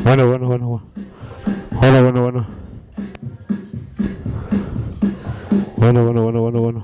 Bueno, bueno, bueno, bueno. Hola, bueno, bueno. Bueno, bueno, bueno, bueno, bueno.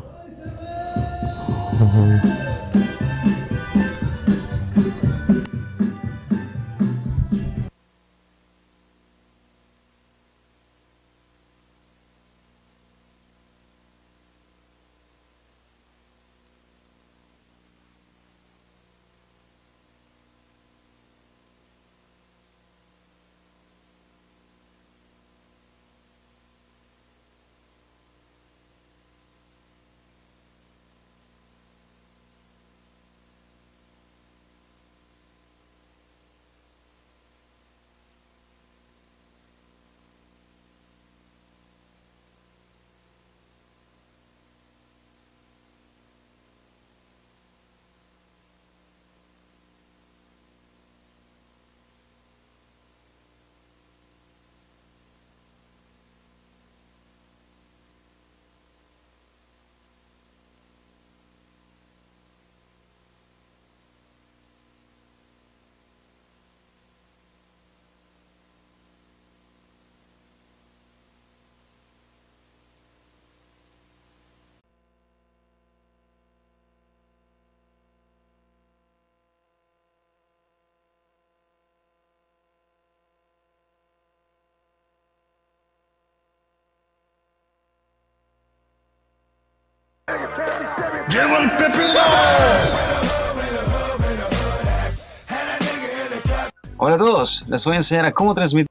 ¡Llegó el pepino! Hola a todos, les voy a enseñar a cómo transmitir.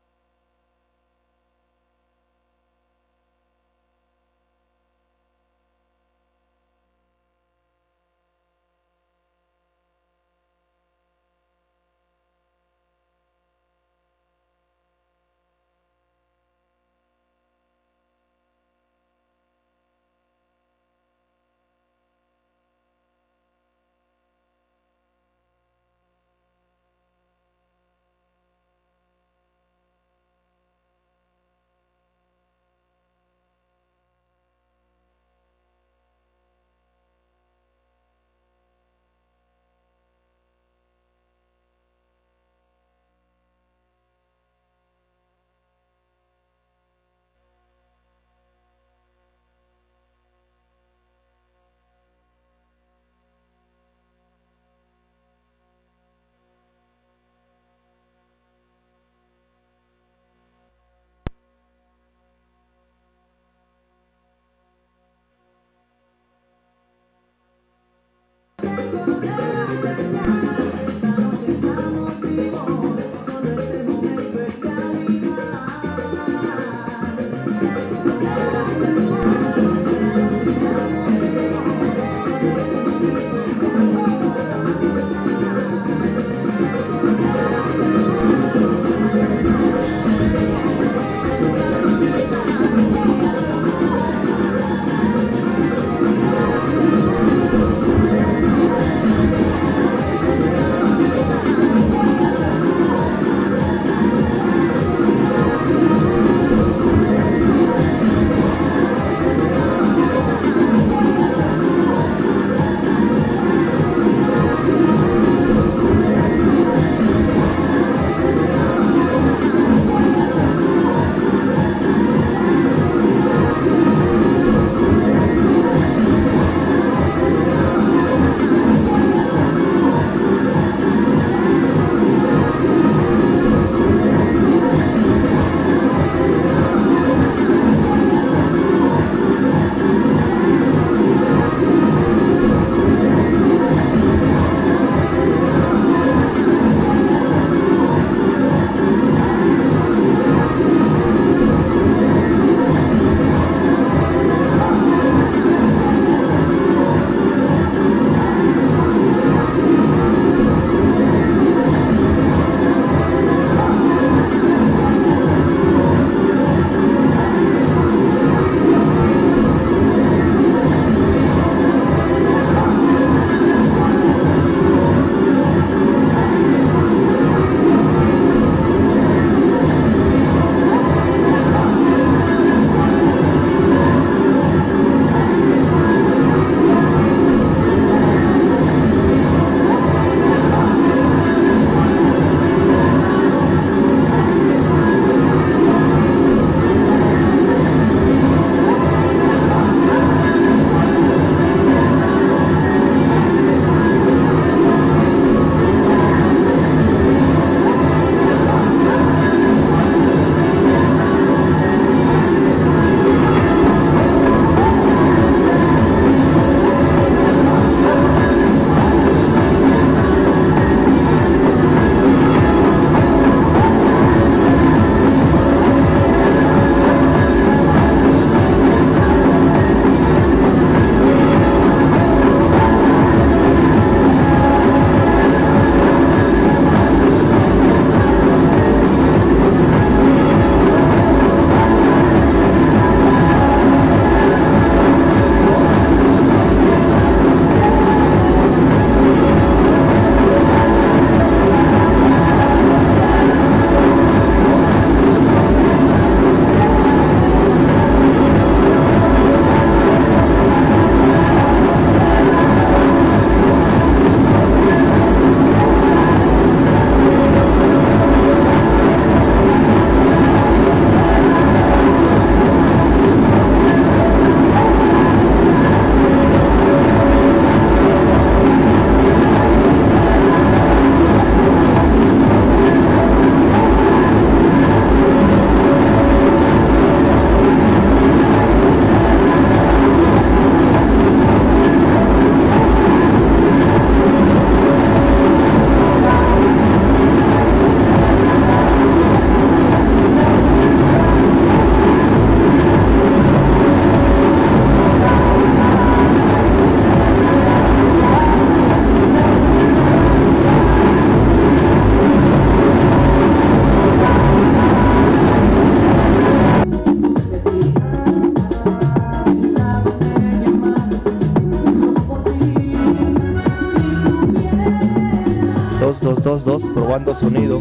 2, probando sonido.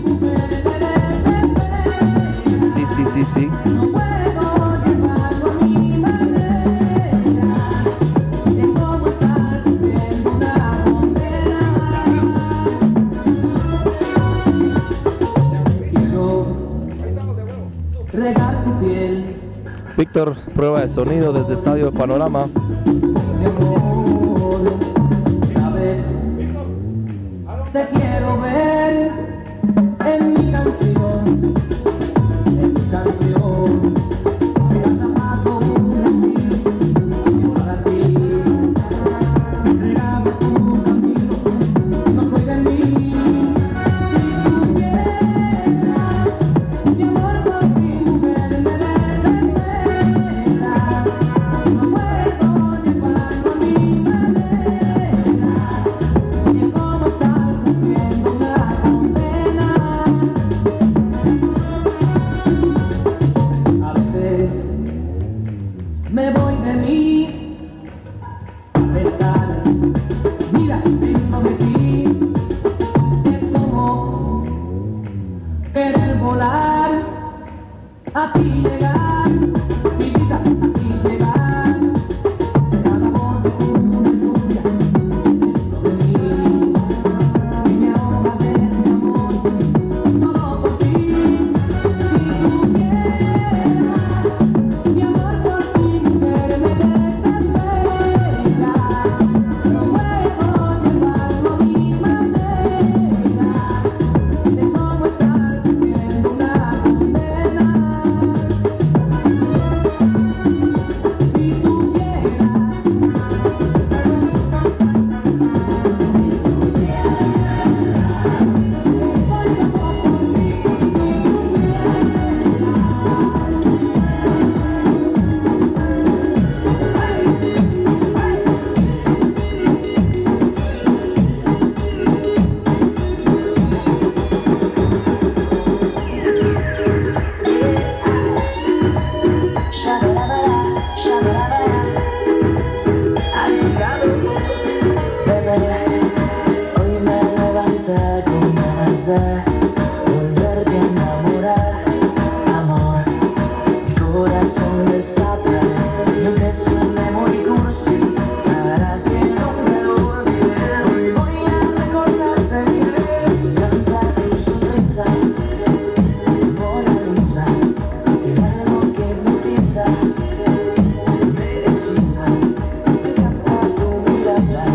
Sí. Víctor, prueba de sonido desde Estadio Panorama. Te quiero ver en mi canción, me canta más como un estilo, para ti, regame tu camino, no soy de mí, si tú quieras, mi amor por ti, mujer, me desespera, no puedo llevarlo a mi manera, y es como estar cumpliendo una condena. A veces me voy de mí a pensar, mira, dentro de ti es como querer volar, a ti llegar, mi vida, a ti llegar, cada voz es una historia dentro de mí, y me ahoga de mi amor, solo por ti, si tú quieres, mi amor por ti, mujer, me desespera, no puedo llevarlo a mi manera, es como estar cumpliendo una condena. Si supieras, Hoy me levanté con ganas de volverte a enamorar, amor. Mi corazón desata y aunque suene muy cursi, para que no me olvide, hoy voy a recordarte que canta tu sonrisa, Mona Lisa, que algo que hipnotiza, me hechiza, me encanta tu mirada.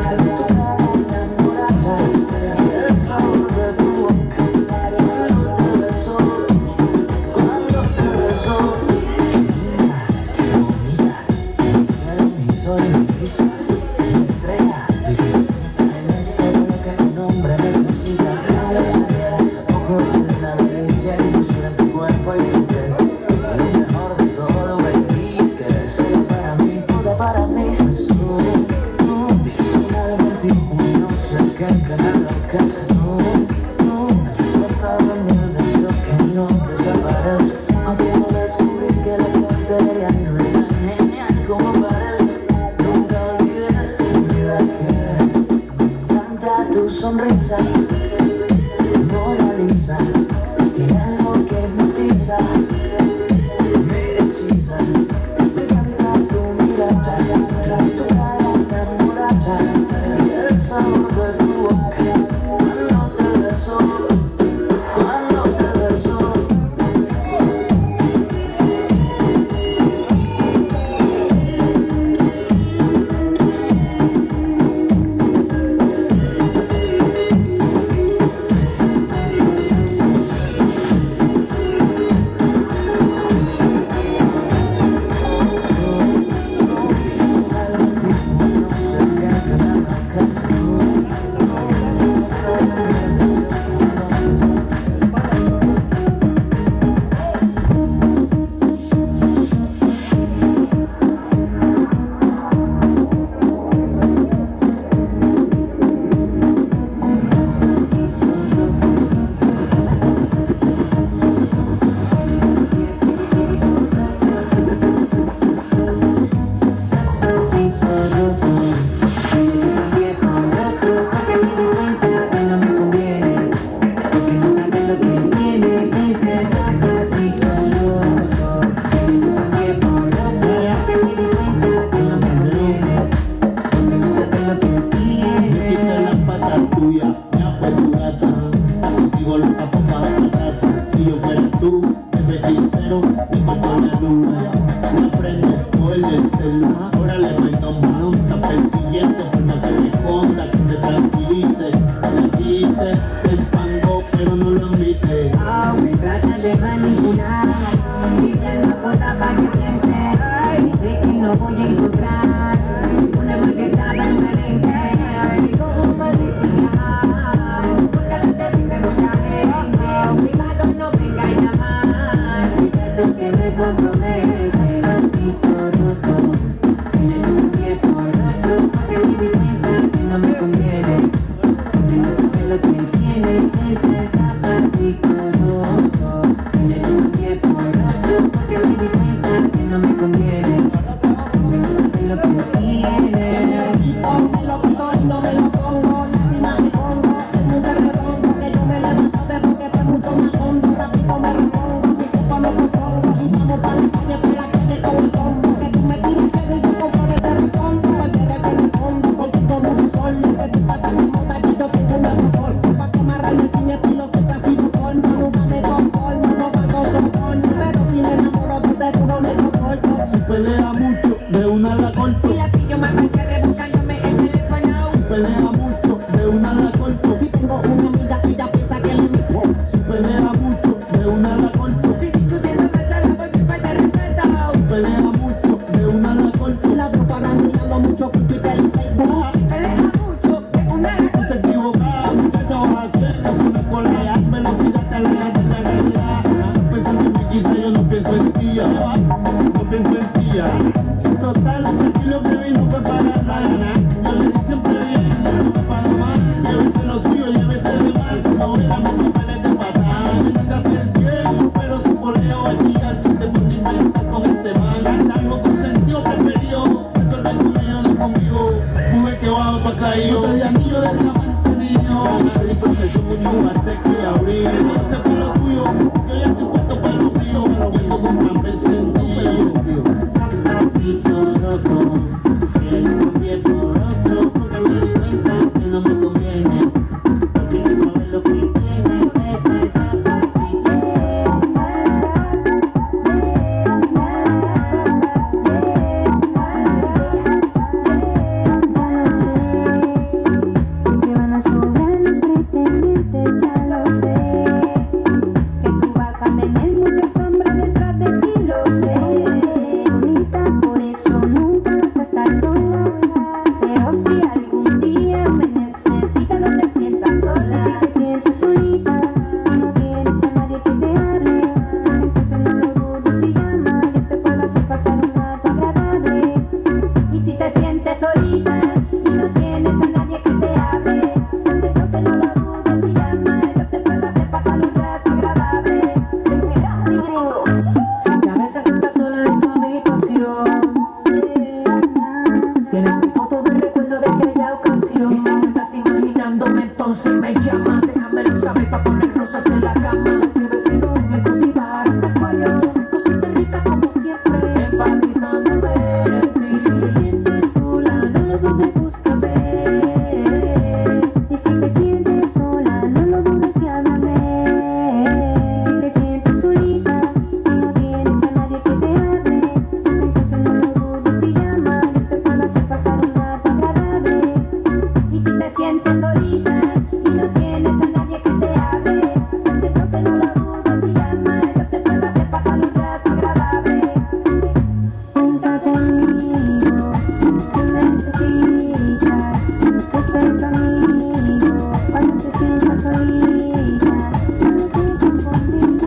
Para mí, tu sonrisa, Mona Lisa, tiene algo que hipnotiza, me hechiza, me encanta tu mirada, tu cara enamorada, y el sabor de tu boca, cuando te beso, cuando te beso. no hay balón, está persiguiendo, por no te responda, que te tranquilice, el fango, pero no lo admite. Me tratan de manipular, diciendo cosas para que piense. Dice que no voy a encontrar un amor que sabe el merengue. Como un maldito viajar, porque la te vive mucha gente. Privado no venga a llamar, fíjate que me compromete. Tantito roto, tiene un viejo roto, porque me di cuenta que no me conviene. Que no sabe lo que tiene, ese zapatico roto. Tiene un viejo roto, porque me di cuenta que no me conviene. Que no sabe lo que tiene. Me lo quito y no me lo pongo, la prima me pongo, el mundo es redondo, que yo me levanto de porque fue mucho más hondo. Rápido me repongo, mi cuerpo me propongo, y vamos para la calle para que te con el combo. Que tú me tires pedo y yo con flores te respondo, porque eres de mi fondo, porque como un sol, que tú pasas mi moda y yo tengo un alcohol. Pa' que amarrarme si mi estilo siempre ha sido corno, nunca me conformo, no valgo soporno, pero si me enamoro de seguro me comporto. Si pelea mucho, de una la corto. Si la pillo me manché rebuscándome el teléfono. Si pelea mucho, de una la corto. Si tengo una amiga y ella piensa que es mi Si pelea mucho, de una la corto. si discutiendo me la voy a falta de respeto. Si pelea mucho, de una la corto. La veo pagando mucho por Twitter y Facebook. Pelea mucho, de una la No te equivocas, muchacho, vas a hacer una colea. Velocidad te aleja de la realidad. Pensando en mí, quizá yo no pienso en ti, no pienso en ti. Total, aquí lo que vino fue para la gana. Yo le di siempre bien, no me pago mal. Y a veces lo sigo y a veces de mal. No voy a mis papeles de patada. Nunca sé el tiempo, pero si por ello voy a chillar. Si te pones inventar con este mal. Algo con sentido preferido. Resolver tu millones conmigo. Mujer que bajo pa' caído. No te di anillo de diamante niño. Rico que son mucho más que abrir. No sé por lo tuyo. Yo ya estoy puesto para lo mío. Me lo vengo con gran sencillo. Zapatito roto, tiene un viejo roto, porque me di cuenta que no me conviene, porque no sabe lo que tiene, ese zapatito. Que van a sobrar los pretendientes, ya lo sé. Que tú vas a tener mucha sombra detrás de ti, lo sé. Bonita, por eso nunca vas a estar sola. Pero si algún día me necesitas, no te sientas sola. Si te sientes solita y no tienes a nadie que te hable, entonces no lo dudes y llama. Yo te puedo hacer pasar un rato agradable. Y si te sientes solita y no tienes a nadie que te hable, entonces no lo dudes y llama. Yo te puedo hacer pasar un rato agradable. Si a veces estás sola en tu habitación, tienes mi foto de recuerdo de aquella ocasión. Y si no estás imaginándome, entonces me llamas. Déjamelo saber pa' poner rosas en la cama. Bebecito en el cultivar de cuello, hacer cositas ricas como siempre, empatizándome en ti. Y si te sientes sola, no lo dudes, búscame. Y si te sientes sola, no lo dudes, llámame. Si te sientes solita y no tienes a nadie que te hable, entonces no lo dudes y llama. Yo te puedo hacer pasar un rato agradable. Y si te sientes solita y no tienes a nadie que te hable, entonces no lo dudes y llama. Yo te puedo hacer pasar un rato agradable. Cuenta conmigo, si me necesitas, yo soy tu amigo. Cuando te sientas solita, no te confundas.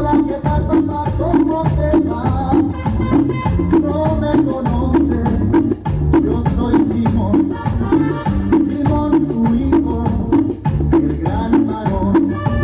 Hola, ¿qué tal, papá? ¿Cómo te va? No me conoces, yo soy Simón, Simón tu hijo, el gran varón.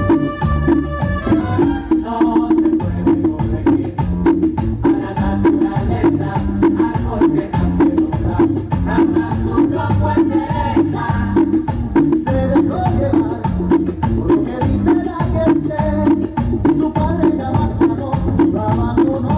No se puede corregir a la naturaleza, algo que nace nunca, habla su tronco endereza. Se dejó llevar por lo que dice la gente, su padre ya marchado, lo abandonó.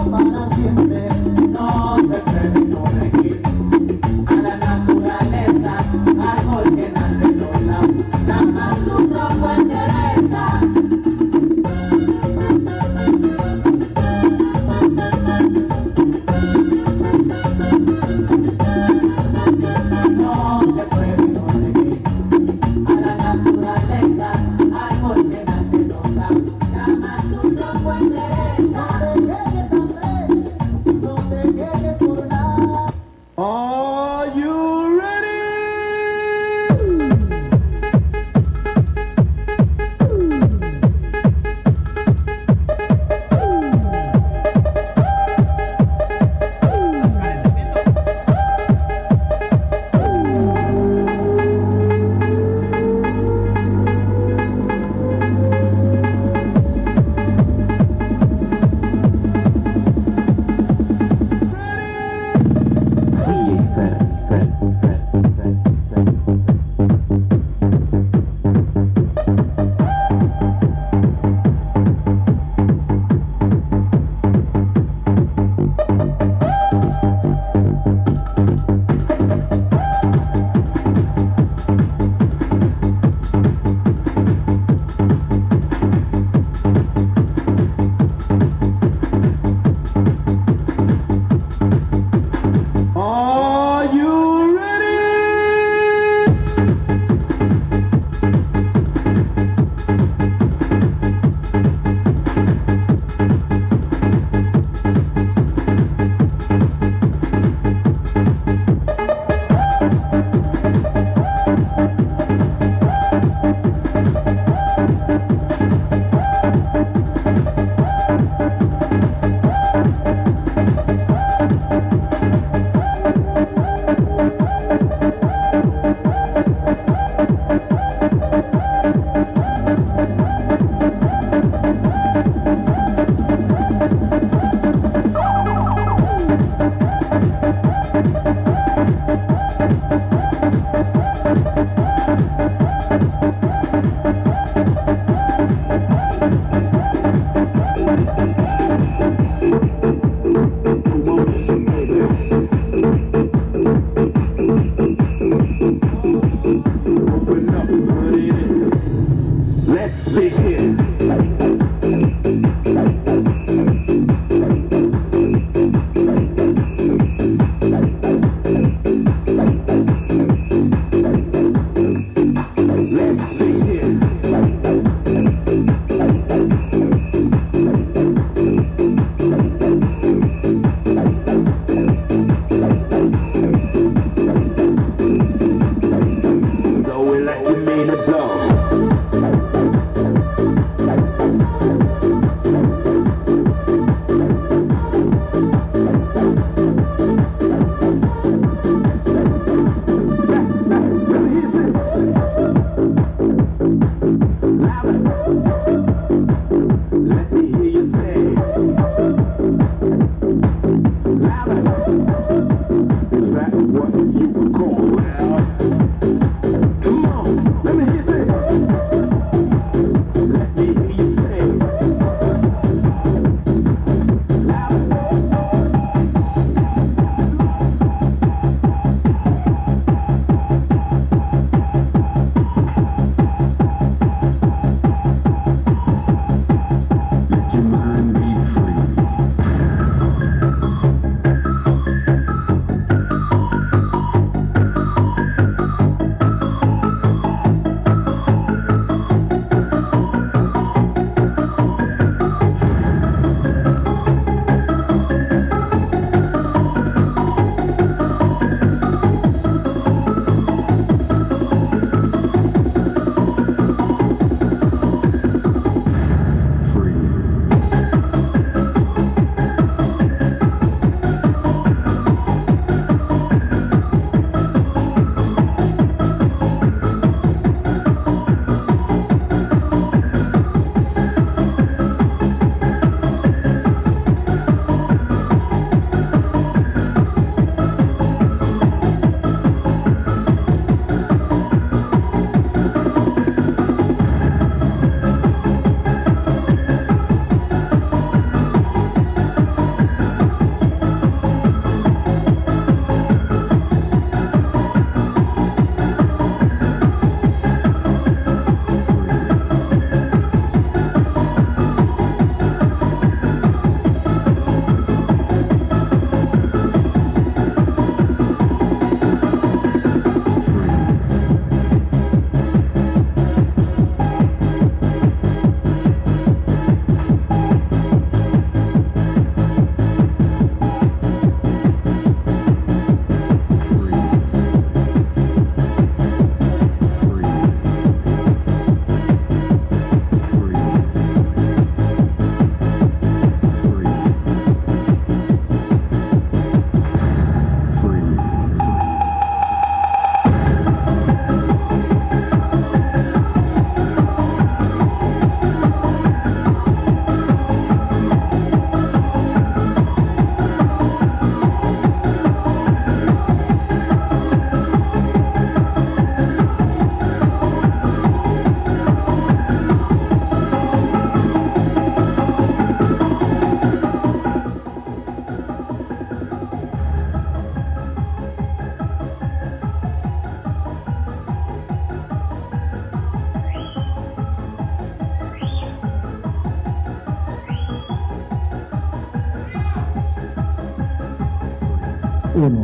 1.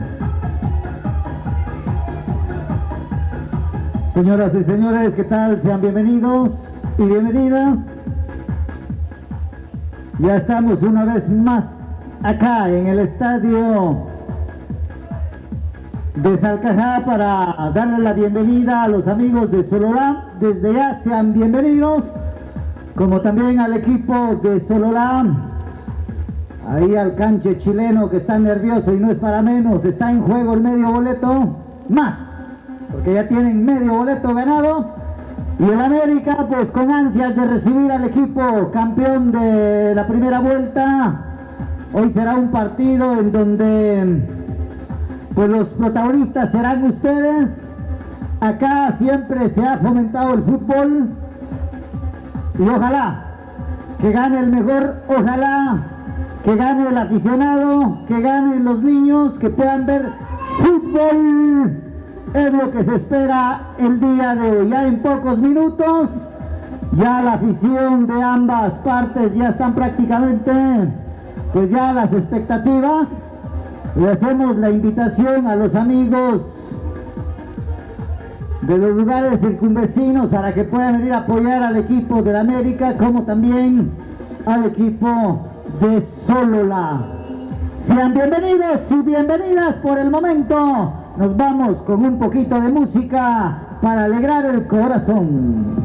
Señoras y señores, ¿qué tal? Sean bienvenidos y bienvenidas. Ya estamos una vez más acá en el estadio de Salcajá para darle la bienvenida a los amigos de Sololá. Desde ya sean bienvenidos, como también al equipo de Sololá. Ahí al canche chileno que está nervioso y no es para menos, está en juego el medio boleto más, porque ya tienen medio boleto ganado. Y el América pues con ansias de recibir al equipo campeón de la primera vuelta. Hoy será un partido en donde pues los protagonistas serán ustedes. Acá siempre se ha fomentado el fútbol y ojalá que gane el mejor, ojalá que gane el aficionado, que ganen los niños, que puedan ver fútbol. Es lo que se espera el día de hoy. Ya en pocos minutos, ya la afición de ambas partes ya están prácticamente, pues ya las expectativas. Le hacemos la invitación a los amigos de los lugares circunvecinos para que puedan venir a apoyar al equipo de la América, como también al equipo de Sololá. Sean bienvenidos y bienvenidas. Por el momento nos vamos con un poquito de música para alegrar el corazón.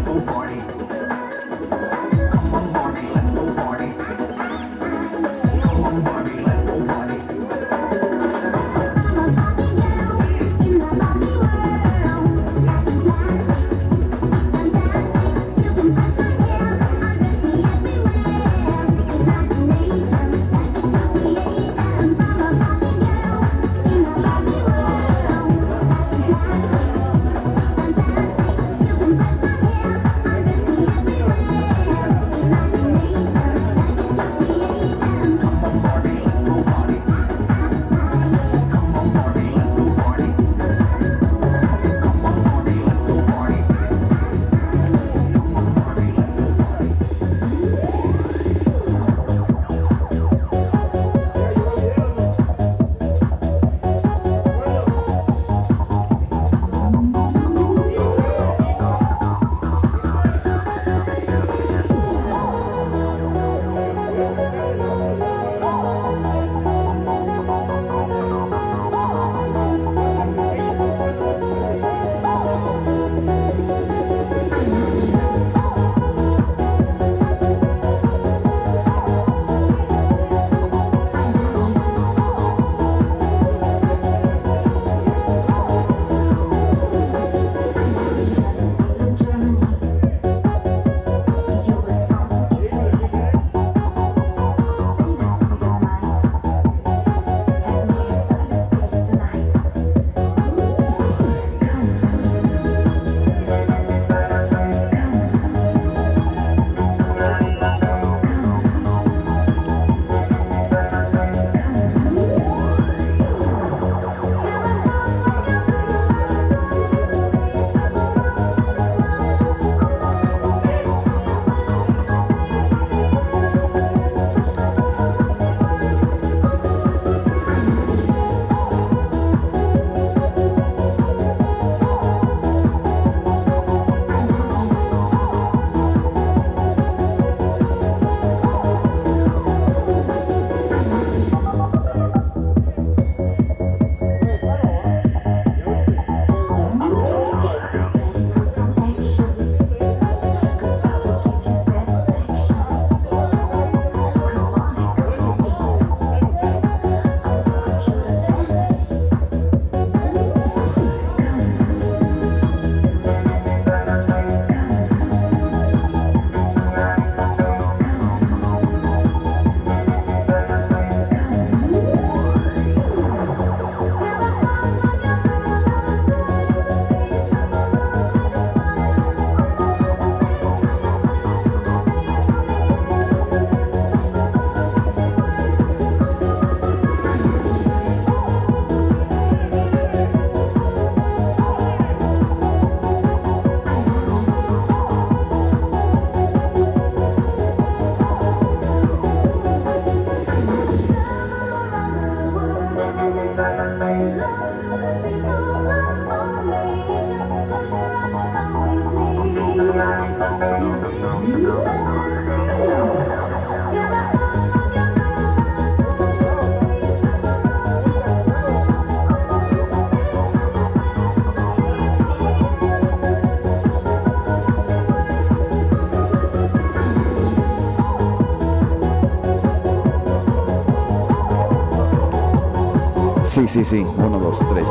Sí, 1, 2, 3.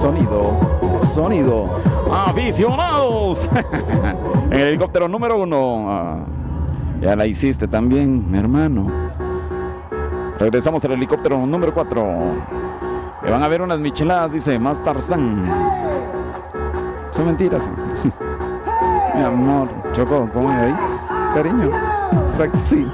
Sonido. ¡Aficionados! En el helicóptero número 1. Ya la hiciste también, mi hermano. Regresamos al helicóptero número 4. Que van a ver unas micheladas, dice más Tarzán. Son mentiras. Mi amor, Choco, ¿cómo me veis? Cariño, sexy.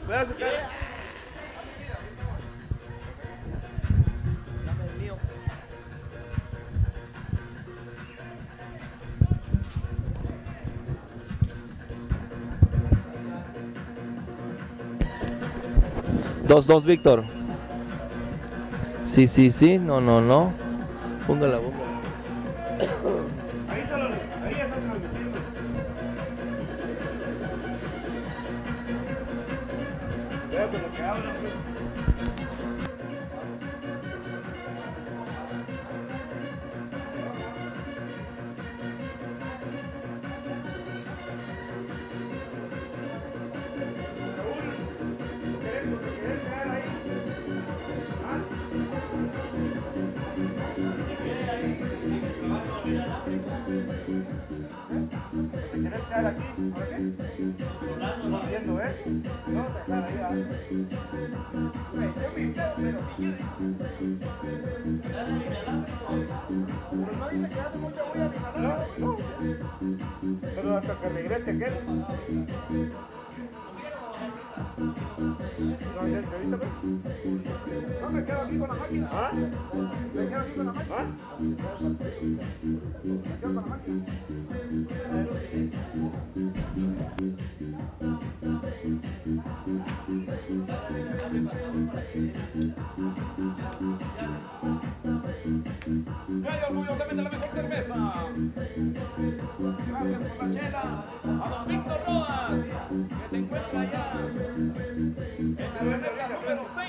Cuidado su cara. Dos, Víctor. Sí, sí, sí. No, no, no. Póngala, póngala. Ahí ya estás transmitiendo. Cuidado con lo que hablan, pues. Pero hasta que regrese aquel. No, ya ahorita ve. No, me quedo aquí con la máquina. ¿Ah? Me quedo aquí con la máquina. ¿Ah? Me quedo con la máquina. Trae orgullosamente la mejor cerveza. Gracias por la chela. A don Víctor Rodas, que se encuentra allá en la reserva número 6.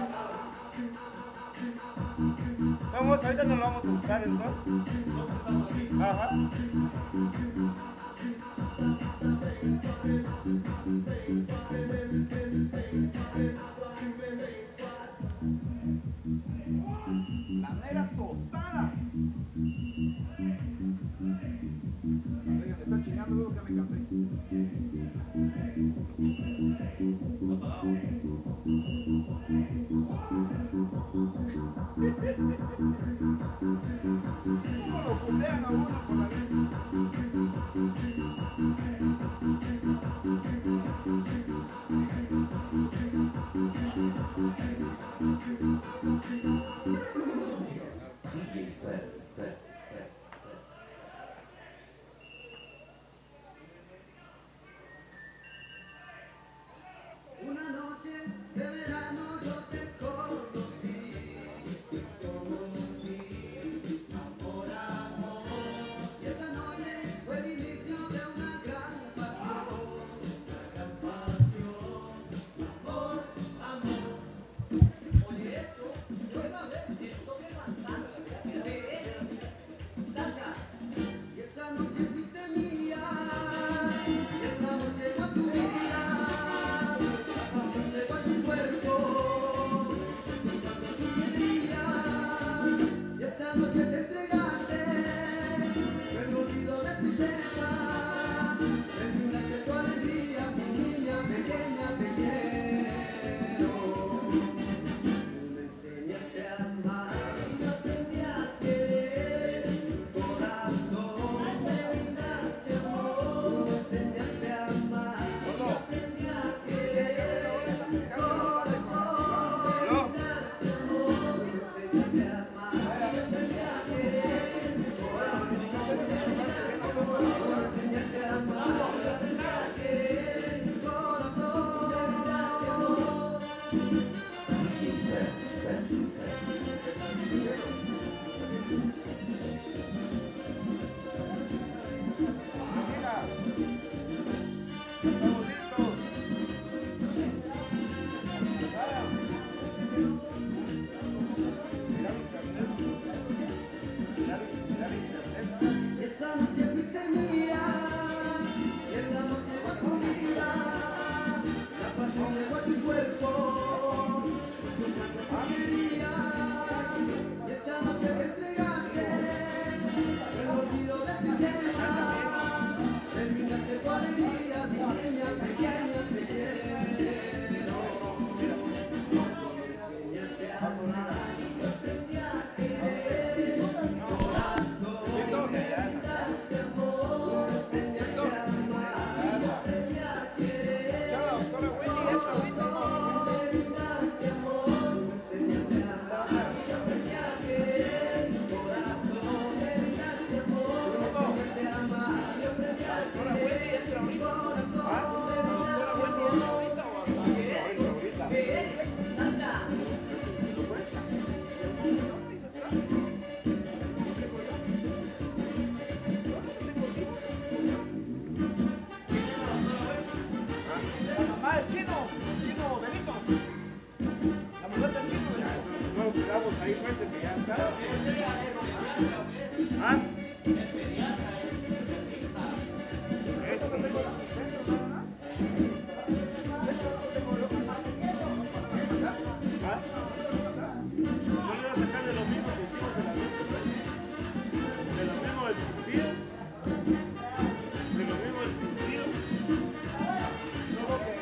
Vamos, ahorita nos lo vamos a usar entonces. Ajá. La mera tostada. Oigan, me está chingando luego que me cansé. ¿Cómo lo putean a uno por la vida? Una noche de verano yo te conocí, amor, amor, y esta noche fue el inicio de una gran pasión, amor, amor. Oye esto, suena de esto que manzana, salga, y esta noche fuiste mía, y esta noche llegó tu vida. Llegó a tu cuerpo, cuando tú querías, y esta noche te entregaste, el olvido de tristeza, terminaste tu alegría, mi niña pequeña, te quiero. Tú me enseñaste a amar, y yo aprendí a querer, tu corazón, me brindaste amor, me enseñaste a amar, y yo aprendí a querer. Esta noche fuiste mía, y esta noche llegó a tu vida, la pasión llegó a tu cuerpo, cuenta que ya está. ¿Ah? Eso no tengo la centro nada más. ¿Ah? No le voy a sacar de lo mismo que hicimos de lo mismo del surtido. De lo mismo del surtido. Solo que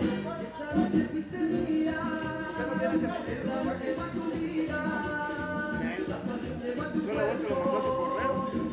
usted no tiene ese proceso. Yo la vuelta lo mandó por correo.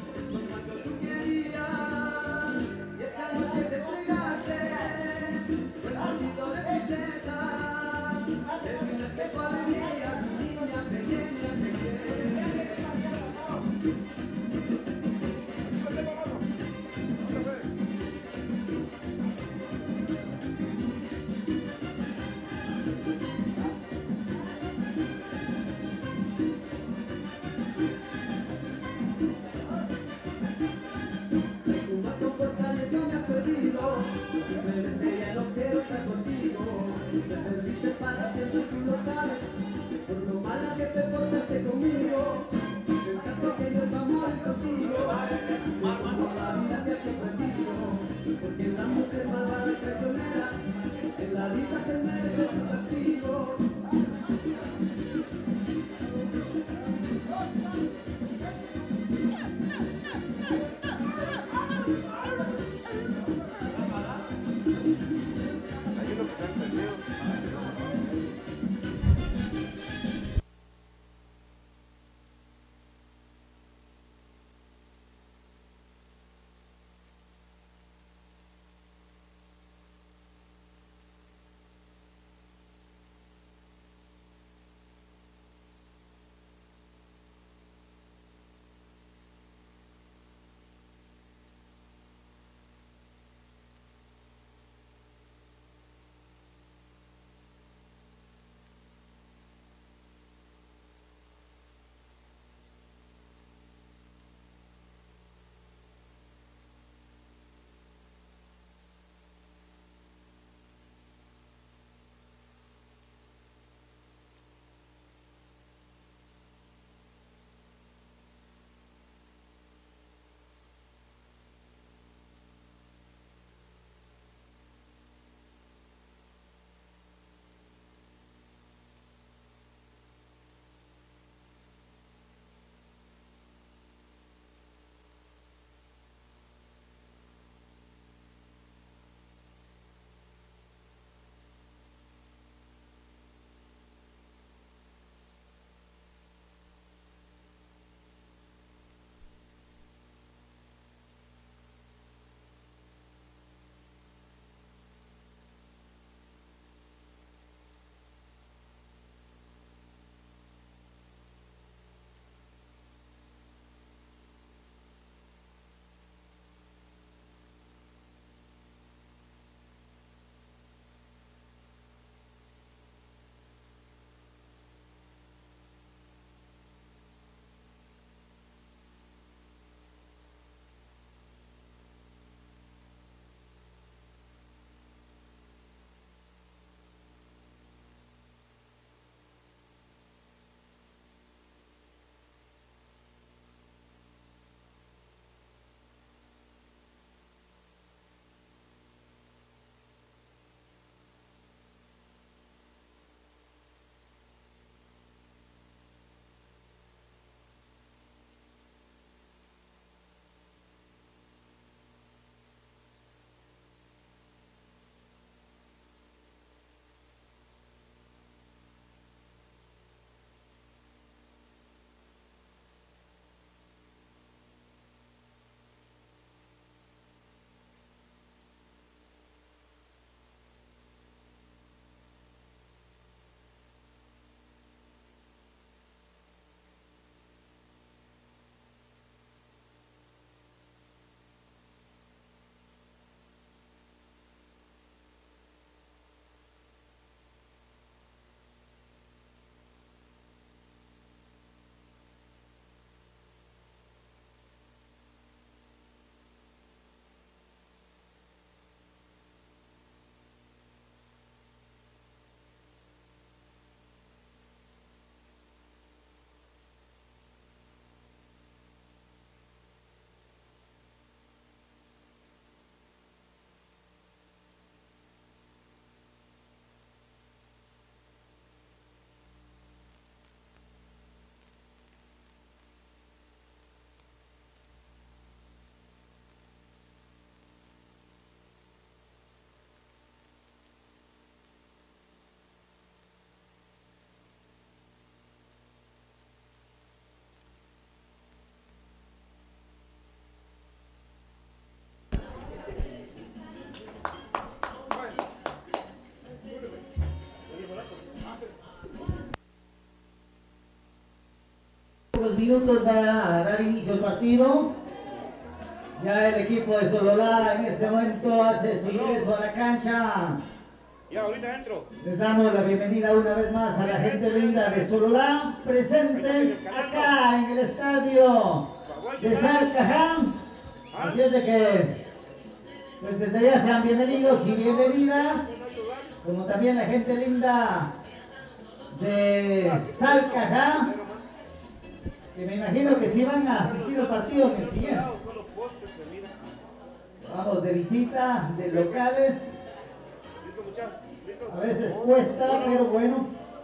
pocos minutos va a dar inicio al partido. Ya el equipo de Sololá en este momento hace su ingreso a la cancha. Ya, ahorita entro. Les damos la bienvenida una vez más a la gente linda de Sololá, presentes acá en el estadio de Salcajá. Así es de que, pues desde allá sean bienvenidos y bienvenidas, como también la gente linda de Salcajá, que me imagino que sí van a asistir al partido en el siguiente. Vamos de visita, de locales. A veces cuesta, pero bueno.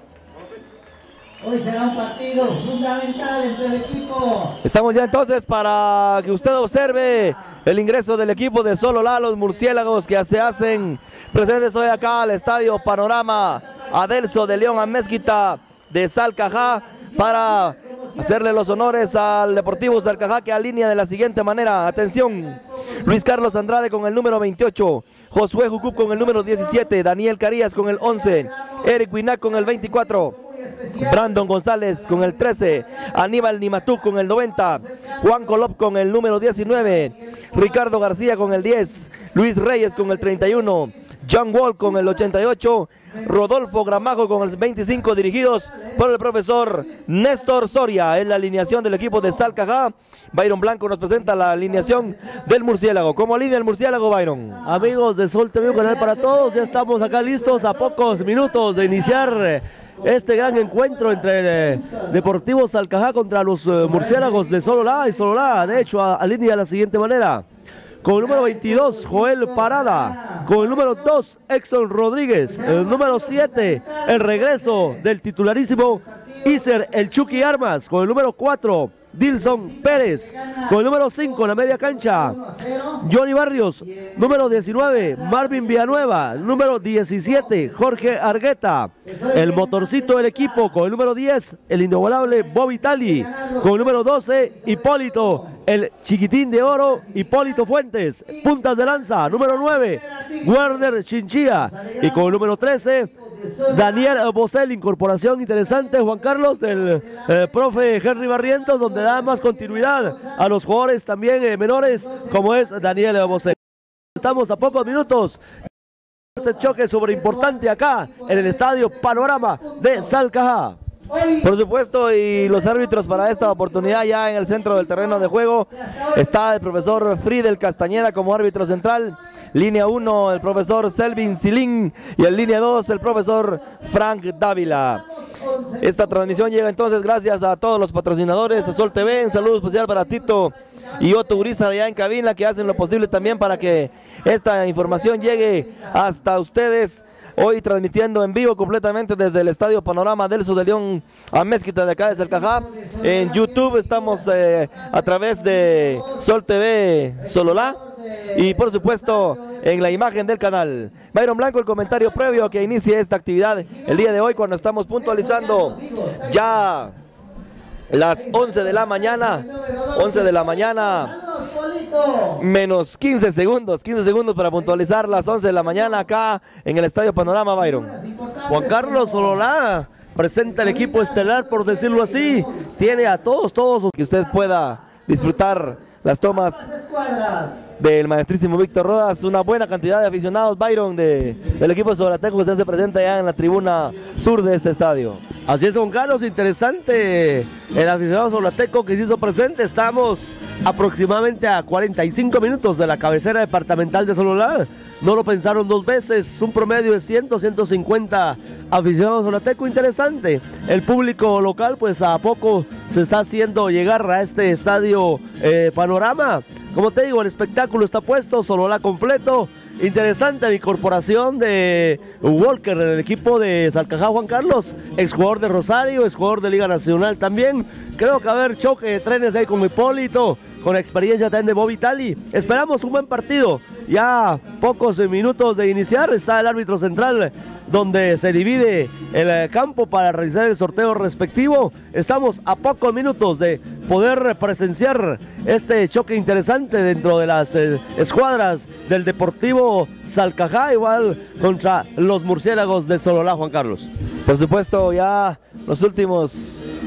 Hoy será un partido fundamental entre el equipo. Estamos ya entonces para que usted observe el ingreso del equipo de Sololá, los murciélagos que se hacen presentes hoy acá al Estadio Panorama Adelso de León Amezquita de Salcajá para hacerle los honores al Deportivo Salcajá, que alinea de la siguiente manera. Atención, Luis Carlos Andrade con el número 28, Josué Jucup con el número 17, Daniel Carías con el 11, Eric Winac con el 24, Brandon González con el 13, Aníbal Nimatú con el 90, Juan Colop con el número 19, Ricardo García con el 10, Luis Reyes con el 31, John Wall con el 88, Rodolfo Gramajo con el 25, dirigidos por el profesor Néstor Soria. Es la alineación del equipo de Salcajá. Byron Blanco nos presenta la alineación del murciélago. ¿Cómo alinea el murciélago, Byron? Amigos de Sol TV, un canal para todos, ya estamos acá listos a pocos minutos de iniciar este gran encuentro entre Deportivo Salcajá contra los murciélagos de Sololá. Y Sololá, de hecho, alinea de la siguiente manera: con el número 22, Joel Parada. Con el número 2, Exxon Rodríguez. El número 7, el regreso del titularísimo Iser El Chucky Armas. Con el número 4, Dilson Pérez. Con el número 5, en la media cancha, Johnny Barrios. Número 19, Marvin Villanueva. Número 17, Jorge Argueta. El motorcito del equipo con el número 10, el inigualable Bobby Tali. Con el número 12, Hipólito, el chiquitín de oro, Hipólito Fuentes. Puntas de lanza, número 9, Werner Chinchilla. Y con el número 13, Daniel Bosel. Incorporación interesante, Juan Carlos, del profe Henry Barrientos, donde da más continuidad a los jugadores también menores, como es Daniel Bosel. Estamos a pocos minutos de este choque sobre importante acá en el Estadio Panorama de Salcajá. Por supuesto, y los árbitros para esta oportunidad ya en el centro del terreno de juego está el profesor Fridel Castañeda como árbitro central. Línea 1, el profesor Selvin Silín, y en línea 2, el profesor Frank Dávila. Esta transmisión llega entonces gracias a todos los patrocinadores, a Sol TV. Un saludo especial para Tito y Otto Uriza allá en cabina, que hacen lo posible también para que esta información llegue hasta ustedes. Hoy transmitiendo en vivo completamente desde el Estadio Panorama Adelso de León Amezquita de acá de Salcajá. En YouTube estamos a través de Sol TV Sololá. Y por supuesto en la imagen del canal. Byron Blanco, el comentario previo a que inicie esta actividad el día de hoy, cuando estamos puntualizando ya las 11 de la mañana. 11 de la mañana menos 15 segundos para puntualizar las 11 de la mañana acá en el Estadio Panorama, Byron. Juan Carlos Sololá presenta el equipo estelar, por decirlo así. Tiene a todos que usted pueda disfrutar las tomas del maestrísimo Víctor Rodas. Una buena cantidad de aficionados, Byron, del equipo de Solateco, que se presenta ya en la tribuna sur de este estadio. Así es, Juan Carlos, interesante el aficionado solateco que se hizo presente. Estamos aproximadamente a 45 minutos de la cabecera departamental de Sololá. No lo pensaron dos veces, un promedio de 150 aficionados solateco. Interesante, el público local pues a poco se está haciendo llegar a este estadio Panorama. Como te digo, el espectáculo está puesto, Sololá completo. Interesante la incorporación de Walker en el equipo de Salcajá, Juan Carlos, exjugador de Rosario, exjugador de Liga Nacional también. Creo que va a haber choque de trenes ahí con Hipólito, con experiencia también de Bobby Tali. Esperamos un buen partido. Ya pocos minutos de iniciar, está el árbitro central donde se divide el campo para realizar el sorteo respectivo. Estamos a pocos minutos de poder presenciar este choque interesante dentro de las escuadras del Deportivo Salcajá, igual contra los murciélagos de Sololá, Juan Carlos. Por supuesto, ya los últimos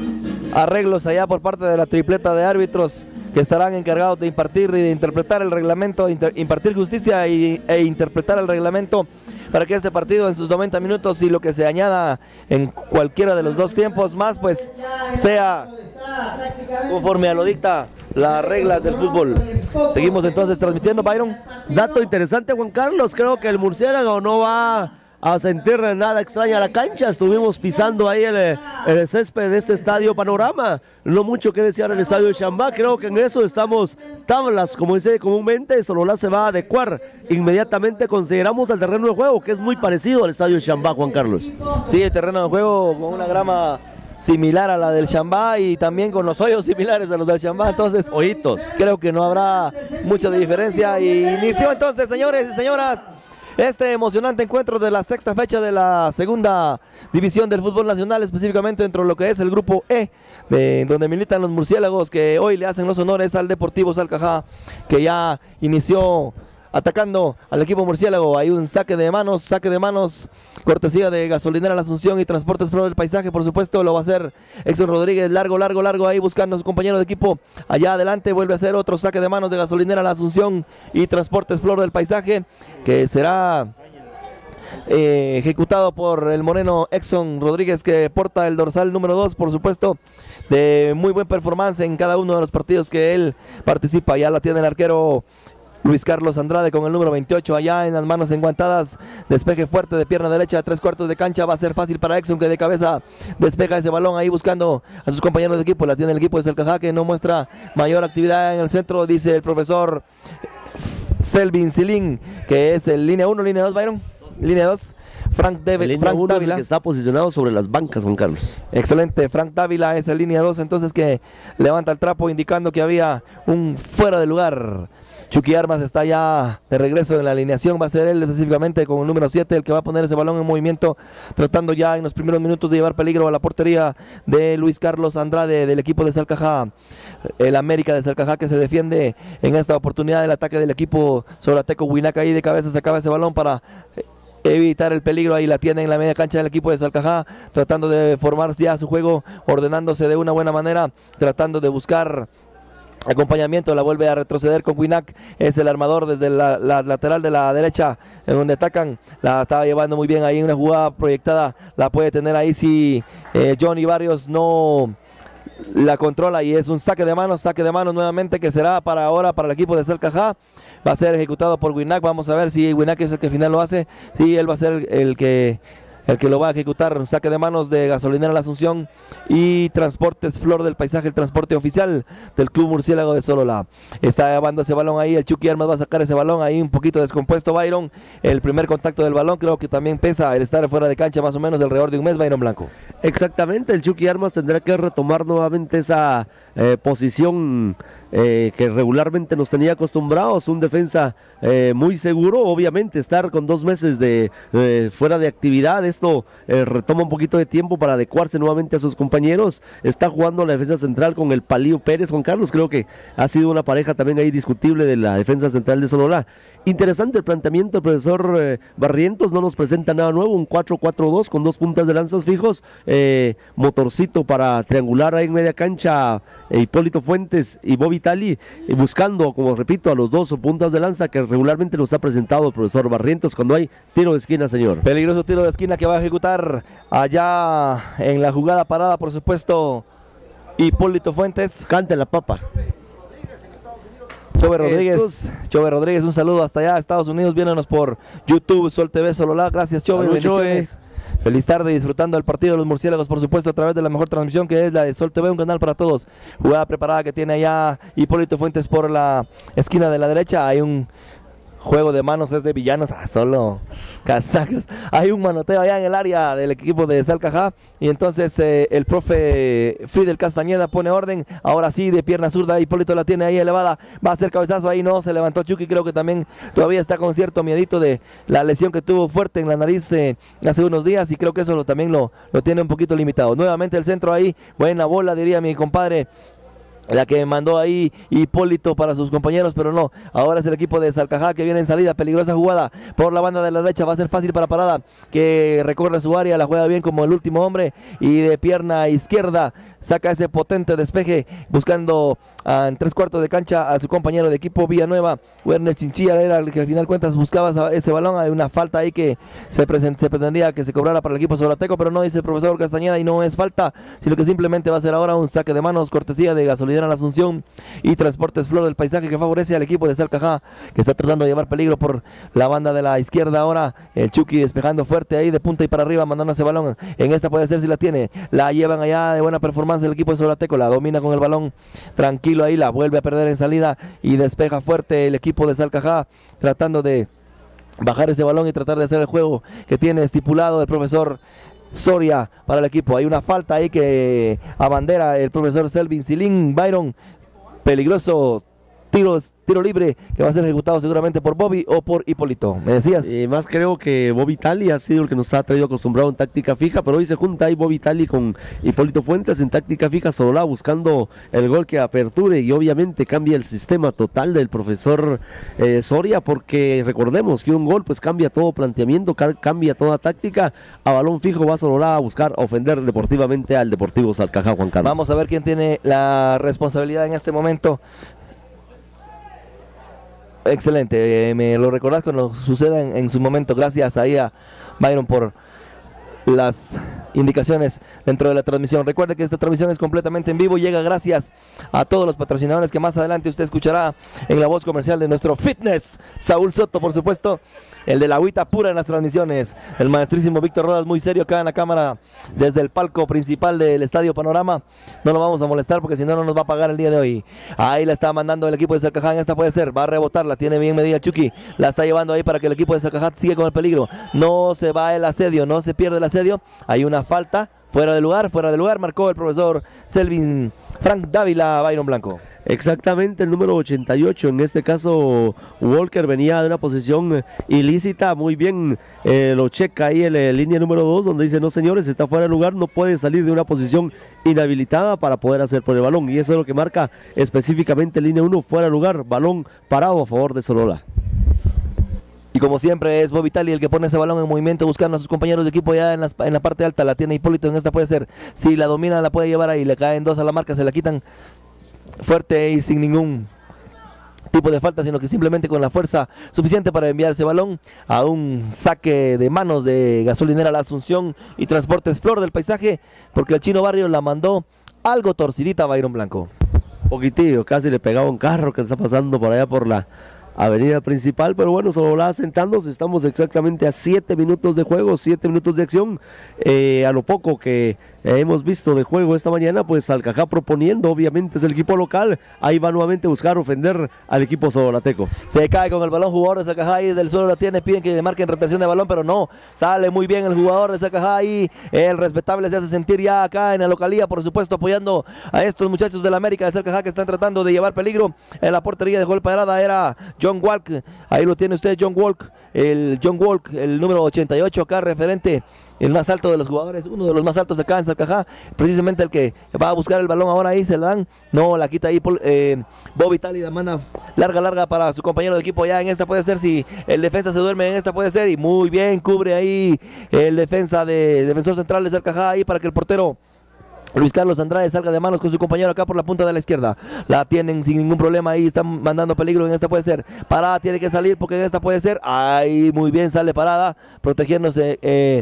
arreglos allá por parte de la tripleta de árbitros que estarán encargados de impartir y de interpretar el reglamento, impartir justicia e interpretar el reglamento para que este partido en sus 90 minutos y lo que se añada en cualquiera de los dos tiempos más, pues sea conforme a lo dicta las reglas del fútbol. Seguimos entonces transmitiendo, Byron. Dato interesante, Juan Carlos, creo que el murciélago no va a sentir nada extraña a la cancha. Estuvimos pisando ahí el césped de este estadio Panorama, no mucho que desear el estadio de Chambá. Creo que en eso estamos tablas, como dice comúnmente. Sololá se va a adecuar inmediatamente, consideramos al terreno de juego, que es muy parecido al estadio de Chambá, Juan Carlos. Sí, el terreno de juego con una grama similar a la del Chambá y también con los hoyos similares a los del Chambá, entonces hoyitos. Creo que no habrá mucha diferencia. Y inició entonces, señores y señoras, este emocionante encuentro de la sexta fecha de la segunda división del fútbol nacional, específicamente dentro de lo que es el grupo E, donde militan los murciélagos, que hoy le hacen los honores al Deportivo Salcajá, que ya inició atacando al equipo murciélago. Hay un saque de manos, cortesía de Gasolinera La Asunción y Transportes Flor del Paisaje, por supuesto, lo va a hacer Exxon Rodríguez, largo ahí buscando a su compañero de equipo. Allá adelante vuelve a hacer otro saque de manos de Gasolinera La Asunción y Transportes Flor del Paisaje, que será ejecutado por el moreno Exxon Rodríguez, que porta el dorsal número 2, por supuesto, de muy buen performance en cada uno de los partidos que él participa. Ya la tiene el arquero Luis Carlos Andrade con el número 28 allá en las manos enguantadas, despeje fuerte de pierna derecha, 3/4 de cancha, va a ser fácil para Exxon, que de cabeza despeja ese balón ahí buscando a sus compañeros de equipo. La tiene el equipo de Salcajá, que no muestra mayor actividad en el centro, dice el profesor Selvin Silín, que es el línea 1, línea 2, Byron, línea 2. Frank Dávila, que está posicionado sobre las bancas, Juan Carlos. Excelente, Frank Dávila es el línea 2, entonces, que levanta el trapo indicando que había un fuera de lugar. Chucky Armas está ya de regreso en la alineación, va a ser él específicamente con el número 7 el que va a poner ese balón en movimiento, tratando ya en los primeros minutos de llevar peligro a la portería de Luis Carlos Andrade del equipo de Salcajá, el América de Salcajá, que se defiende en esta oportunidad del ataque del equipo Solateco Huinaca. Ahí de cabeza se acaba ese balón para evitar el peligro. Ahí la tiene en la media cancha del equipo de Salcajá, tratando de formar ya su juego, ordenándose de una buena manera, tratando de buscar acompañamiento. La vuelve a retroceder con Huinac, es el armador desde la lateral de la derecha, en donde atacan. La estaba llevando muy bien ahí, una jugada proyectada, la puede tener ahí si Johnny Barrios no la controla, y es un saque de manos nuevamente, que será para ahora para el equipo de Salcajá. Va a ser ejecutado por Huinac. Vamos a ver si Huinac es el que al final lo hace. Sí, él va a ser el que lo va a ejecutar. Un saque de manos de Gasolinera La Asunción y Transportes Flor del Paisaje, el transporte oficial del Club Murciélago de Sololá. Está llevando ese balón ahí, el Chucky Armas va a sacar ese balón ahí un poquito descompuesto, Byron. El primer contacto del balón, creo que también pesa el estar fuera de cancha más o menos alrededor de un mes, Byron Blanco. Exactamente, el Chucky Armas tendrá que retomar nuevamente esa posición que regularmente nos tenía acostumbrados, un defensa muy seguro. Obviamente estar con 2 meses de fuera de actividad, esto retoma un poquito de tiempo para adecuarse nuevamente a sus compañeros. Está jugando la defensa central con el Palío Pérez. Juan Carlos, creo que ha sido una pareja también ahí discutible de la defensa central de Sololá. Interesante el planteamiento del profesor Barrientos, no nos presenta nada nuevo, un 4-4-2 con 2 puntas de lanzas fijos, motorcito para triangular ahí en media cancha, Hipólito Fuentes y Bobby Tali, buscando, como repito, a los 2 puntas de lanza que regularmente nos ha presentado el profesor Barrientos cuando hay tiro de esquina, señor. Peligroso tiro de esquina que va a ejecutar allá en la jugada parada, por supuesto, Hipólito Fuentes. Cante la papa. Chove Rodríguez, un saludo hasta allá, Estados Unidos, viéndonos por YouTube, Sol TV Sololá. Gracias, Chove, bendiciones. Feliz tarde, disfrutando del partido de los murciélagos, por supuesto, a través de la mejor transmisión, que es la de Sol TV, un canal para todos. Jugada preparada que tiene allá Hipólito Fuentes por la esquina de la derecha. Hay un juego de manos, es de villanos, solo casacos. Hay un manoteo allá en el área del equipo de Salcajá, y entonces el profe Fidel Castañeda pone orden. Ahora sí, de pierna zurda, Hipólito la tiene ahí elevada, va a hacer cabezazo, ahí no, se levantó Chucky, creo que también todavía está con cierto miedito de la lesión que tuvo fuerte en la nariz hace unos días, y creo que eso también lo tiene un poquito limitado. Nuevamente el centro ahí, buena bola, diría mi compadre la que mandó ahí Hipólito para sus compañeros, pero no, ahora es el equipo de Salcajá que viene en salida, peligrosa jugada por la banda de la derecha, va a ser fácil para Parada, que recorre su área, la juega bien como el último hombre, y de pierna izquierda saca ese potente despeje, buscando en 3/4 de cancha a su compañero de equipo Villanueva. Werner Chinchilla era el que al final cuentas buscaba ese balón. Hay una falta ahí que se pretendía que se cobrara para el equipo solateco, pero no, dice el profesor Castañeda, y no es falta, sino que simplemente va a ser ahora un saque de manos, cortesía de Gasolinera La Asunción y Transportes Flor del Paisaje, que favorece al equipo de Salcajá, que está tratando de llevar peligro por la banda de la izquierda. Ahora el Chucky despejando fuerte ahí de punta y para arriba, mandando ese balón. En esta puede ser, si la tiene, la llevan allá de buena performance el equipo de Solateco, la domina con el balón tranquilo ahí, la vuelve a perder en salida y despeja fuerte el equipo de Salcajá, tratando de bajar ese balón y tratar de hacer el juego que tiene estipulado el profesor Soria para el equipo. Hay una falta ahí que abandera el profesor Selvin Silín. Byron, peligroso tiro libre que va a ser ejecutado seguramente por Bobby o por Hipólito. ¿Me decías? Más creo que Bobby Tali ha sido el que nos ha traído acostumbrado en táctica fija, pero hoy se junta ahí Bobby Tali con Hipólito Fuentes en táctica fija, Sololá buscando el gol que aperture, y obviamente cambia el sistema total del profesor Soria, porque recordemos que un gol pues cambia todo planteamiento, cambia toda táctica. A balón fijo va Sololá a buscar ofender deportivamente al Deportivo Salcajá, Juan Carlos. Vamos a ver quién tiene la responsabilidad en este momento. Excelente, me lo recordás cuando suceda en su momento. Gracias ahí a Byron por las indicaciones dentro de la transmisión. Recuerde que esta transmisión es completamente en vivo y llega gracias a todos los patrocinadores que más adelante usted escuchará en la voz comercial de nuestro fitness, Saúl Soto, por supuesto, el de la agüita pura en las transmisiones, el maestrísimo Víctor Rodas, muy serio acá en la cámara desde el palco principal del Estadio Panorama. No lo vamos a molestar porque si no, no nos va a pagar el día de hoy. Ahí la está mandando el equipo de Salcajá, esta puede ser, va a rebotar, la tiene bien medida Chucky, la está llevando ahí para que el equipo de Salcajá siga con el peligro. No se va el asedio, no se pierde el asedio. Hay una falta, fuera de lugar, marcó el profesor Selvin Frank Dávila, Byron Blanco. Exactamente, el número 88, en este caso Walker venía de una posición ilícita, muy bien, lo checa ahí en línea número 2, donde dice: no señores, está fuera de lugar, no puede salir de una posición inhabilitada para poder hacer por el balón, y eso es lo que marca específicamente línea 1, fuera de lugar, balón parado a favor de Sololá. Y como siempre es Bobby Tali el que pone ese balón en movimiento, buscando a sus compañeros de equipo ya en la parte alta. La tiene Hipólito, en esta puede ser, si la domina la puede llevar ahí, le caen dos a la marca, se la quitan fuerte y sin ningún tipo de falta, sino que simplemente con la fuerza suficiente para enviar ese balón a un saque de manos de Gasolinera La Asunción y Transportes Flor del Paisaje, porque el Chino Barrio la mandó algo torcidita a Byron Blanco. Poquitillo, casi le pegaba un carro que está pasando por allá por la avenida principal, pero bueno, Sololá sentándose. Estamos exactamente a 7 minutos de juego, 7 minutos de acción. A lo poco que hemos visto de juego esta mañana, pues Salcajá proponiendo, obviamente es el equipo local, ahí va nuevamente a buscar ofender al equipo solateco. Se cae con el balón jugador de Salcajá, ahí desde el suelo la tiene, piden que le marquen retención de balón, pero no, sale muy bien el jugador de Salcajá ahí, el respetable se hace sentir ya acá en la localía, por supuesto apoyando a estos muchachos de la América de Salcajá que están tratando de llevar peligro. En la portería de gol parada era John Walk, ahí lo tiene usted, John Walk, el número 88 acá, referente, el más alto de los jugadores, uno de los más altos acá en Salcajá, precisamente el que va a buscar el balón ahora. Ahí se la dan, no, la quita ahí Bobby Tali, la manda larga para su compañero de equipo. Ya en esta puede ser, si el defensa se duerme, en esta puede ser, y muy bien cubre ahí el defensor central de Salcajá ahí para que el portero Luis Carlos Andrade salga de manos con su compañero acá por la punta de la izquierda. La tienen sin ningún problema ahí, están mandando peligro. En esta puede ser, Parada tiene que salir porque en esta puede ser, ahí muy bien sale Parada, protegiéndose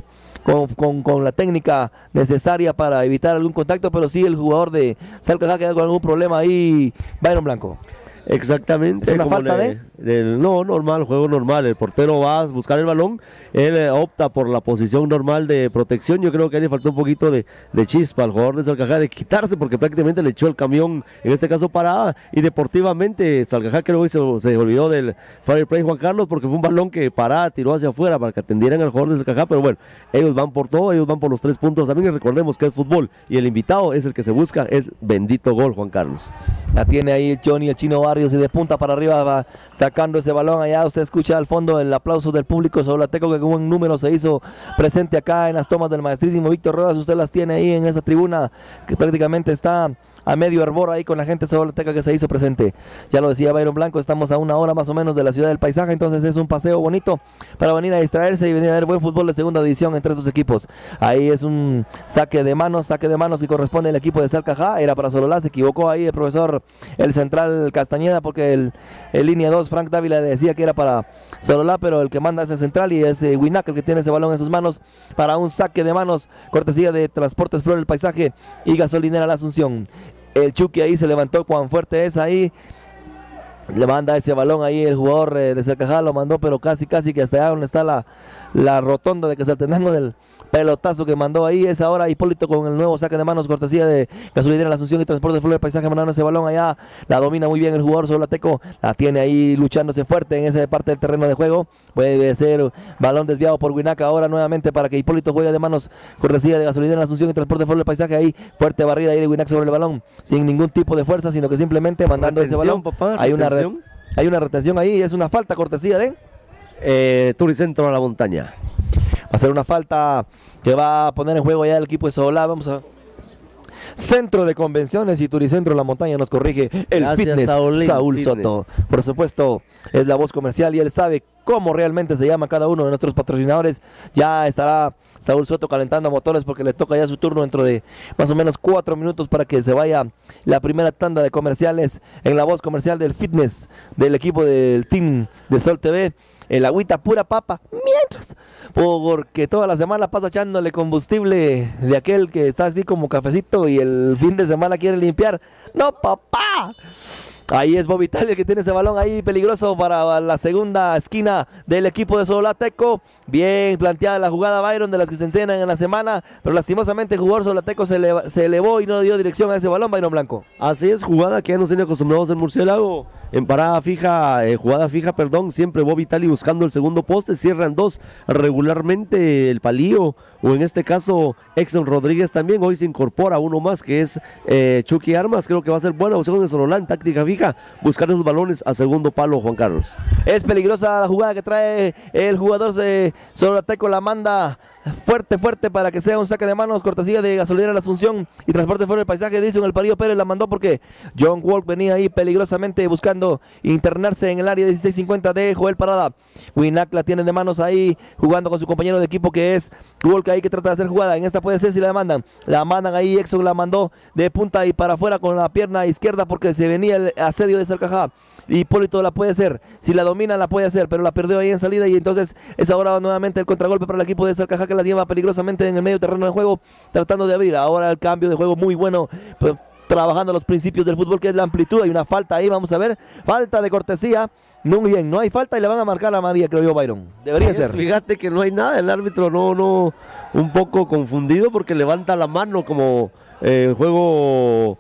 con la técnica necesaria para evitar algún contacto, pero sí el jugador de Salcajá queda con algún problema ahí, Byron Blanco. Exactamente. ¿Es una falta no, normal, juego normal. El portero va a buscar el balón, él opta por la posición normal de protección. Yo creo que ahí le faltó un poquito de chispa al jugador de Salcajá de quitarse, porque prácticamente le echó el camión, en este caso Parada, y deportivamente Salcajá creo que se olvidó del fair play, Juan Carlos, porque fue un balón que Parada tiró hacia afuera para que atendieran al jugador de Salcajá, pero bueno, ellos van por todo, ellos van por los 3 puntos también, y recordemos que es fútbol, y el invitado es el que se busca, es bendito gol, Juan Carlos. La tiene ahí Johnny, el Chino Barrios, y de punta para arriba va sacando ese balón allá. Usted escucha al fondo el aplauso del público solateco, que con un número se hizo presente acá en las tomas del maestrísimo Víctor Rodas. Usted las tiene ahí en esa tribuna que prácticamente está a medio hervor ahí con la gente soloteca que se hizo presente. Ya lo decía Byron Blanco, estamos a 1 hora más o menos de la ciudad del Paisaje, entonces es un paseo bonito para venir a distraerse y venir a ver buen fútbol de segunda división entre estos equipos. Ahí es un saque de manos que corresponde al equipo de Salcajá, era para Sololá, se equivocó ahí el profesor, el central Castañeda, porque el línea 2, Frank Dávila, le decía que era para Sololá, pero el que manda es el central y es Winac el que tiene ese balón en sus manos para un saque de manos, cortesía de Transportes Flor del Paisaje y Gasolinera La Asunción. El Chucky ahí se levantó, cuán fuerte es ahí, le manda ese balón ahí el jugador de Salcajá, lo mandó pero casi que hasta allá donde está la rotonda de Quetzaltenango, del pelotazo que mandó ahí. Es ahora Hipólito con el nuevo saque de manos, cortesía de Gasolinera La Asunción y Transporte Flor del Paisaje, mandando ese balón allá, la domina muy bien el jugador soloteco, la tiene ahí luchándose fuerte en esa parte del terreno de juego, puede ser balón desviado por Winac ahora nuevamente para que Hipólito juegue de manos, cortesía de Gasolinera La Asunción y Transporte Flor del Paisaje, ahí fuerte barrida ahí de Winac sobre el balón, sin ningún tipo de fuerza, sino que simplemente mandando ese balón, papá, hay una retención ahí, es una falta cortesía de Turicentro a la Montaña. Va a ser una falta que va a poner en juego ya el equipo de Sololá. Vamos a Centro de Convenciones y Turicentro La Montaña, nos corrige el Gracias, fitness Saúl Fitness. Soto. Por supuesto, es la voz comercial y él sabe cómo realmente se llama cada uno de nuestros patrocinadores. Ya estará Saúl Soto calentando motores porque le toca ya su turno dentro de más o menos 4 minutos para que se vaya la primera tanda de comerciales en la voz comercial del fitness del equipo del team de Sol TV. El agüita pura papa, mientras, porque toda la semana pasa echándole combustible de aquel que está así como cafecito y el fin de semana quiere limpiar. ¡No, papá! Ahí es Bobby Italia el que tiene ese balón ahí peligroso para la segunda esquina del equipo de Solateco. Bien planteada la jugada, Byron, de las que se entrenan en la semana, pero lastimosamente el jugador Solateco se elevó y no dio dirección a ese balón, Byron Blanco. Así es, jugada que ya nos tiene acostumbrados el Murciélago. En parada fija, jugada fija, perdón, siempre Bobby Italia buscando el segundo poste, cierran dos regularmente el Palío, o en este caso Exxon Rodríguez también, hoy se incorpora uno más que es Chucky Armas, creo que va a ser buena opción de Sololán, táctica fija, buscar esos balones a segundo palo, Juan Carlos. Es peligrosa la jugada que trae el jugador de Solateco, la manda fuerte para que sea un saque de manos, cortesía de Gasolinera La Asunción y Transporte Fuera del Paisaje. Dice el Palío Pérez, la mandó porque John Walk venía ahí peligrosamente buscando internarse en el área 16-50 de Joel Parada. Winac la tiene de manos ahí jugando con su compañero de equipo que es Walk ahí, que trata de hacer jugada. En esta puede ser si la mandan ahí, Exxon la mandó de punta y para afuera con la pierna izquierda porque se venía el asedio de Salcajá. Hipólito la puede hacer, si la domina la puede hacer, pero la perdió ahí en salida y entonces es ahora nuevamente el contragolpe para el equipo de Salcajá que la lleva peligrosamente en el medio terreno de juego, tratando de abrir. Ahora el cambio de juego muy bueno, trabajando los principios del fútbol que es la amplitud. Hay una falta ahí, vamos a ver, falta de cortesía. Muy bien, no hay falta y le van a marcar a María, creo yo, Byron. Debería ser. Fíjate que no hay nada, el árbitro no, un poco confundido porque levanta la mano como juego,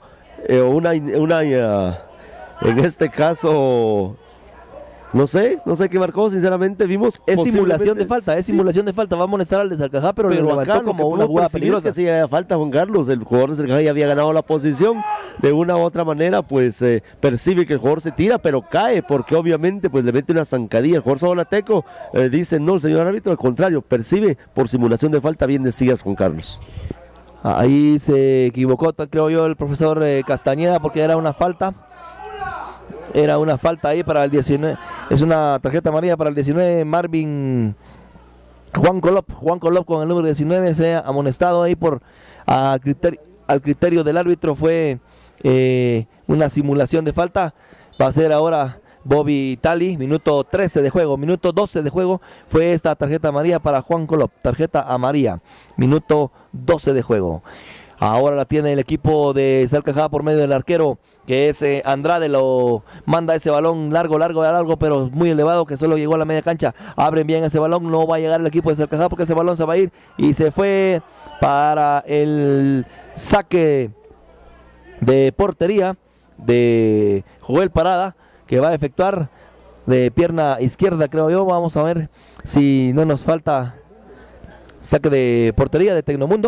en este caso, no sé qué marcó, sinceramente, vimos. Es simulación de falta, va a amonestar al de Salcajá, pero lo levantó como una jugada peligrosa. Que sí haya falta, Juan Carlos, el jugador de Salcajá ya había ganado la posición, de una u otra manera, pues percibe que el jugador se tira, pero cae, porque obviamente pues le mete una zancadilla, el jugador Solateco dice, no, el señor árbitro, al contrario, percibe por simulación de falta, bien decías, Juan Carlos. Ahí se equivocó, creo yo, el profesor Castañeda, porque era una falta. Era una falta ahí para el 19, es una tarjeta amarilla para el 19, Marvin Juan Colop con el número 19, se ha amonestado ahí por al criterio del árbitro, fue una simulación de falta. Va a ser ahora Bobby Tali, minuto 13 de juego, minuto 12 de juego, fue esta tarjeta amarilla para Juan Colop, tarjeta amarilla, minuto 12 de juego. Ahora la tiene el equipo de Salcajá por medio del arquero, que es Andrade, lo manda ese balón largo, pero muy elevado, que solo llegó a la media cancha. Abren bien ese balón, no va a llegar el equipo de Salcajá porque ese balón se va a ir y se fue para el saque de portería de Joel Parada, que va a efectuar de pierna izquierda, creo yo. Vamos a ver si no nos falta saque de portería de Tecnomundo.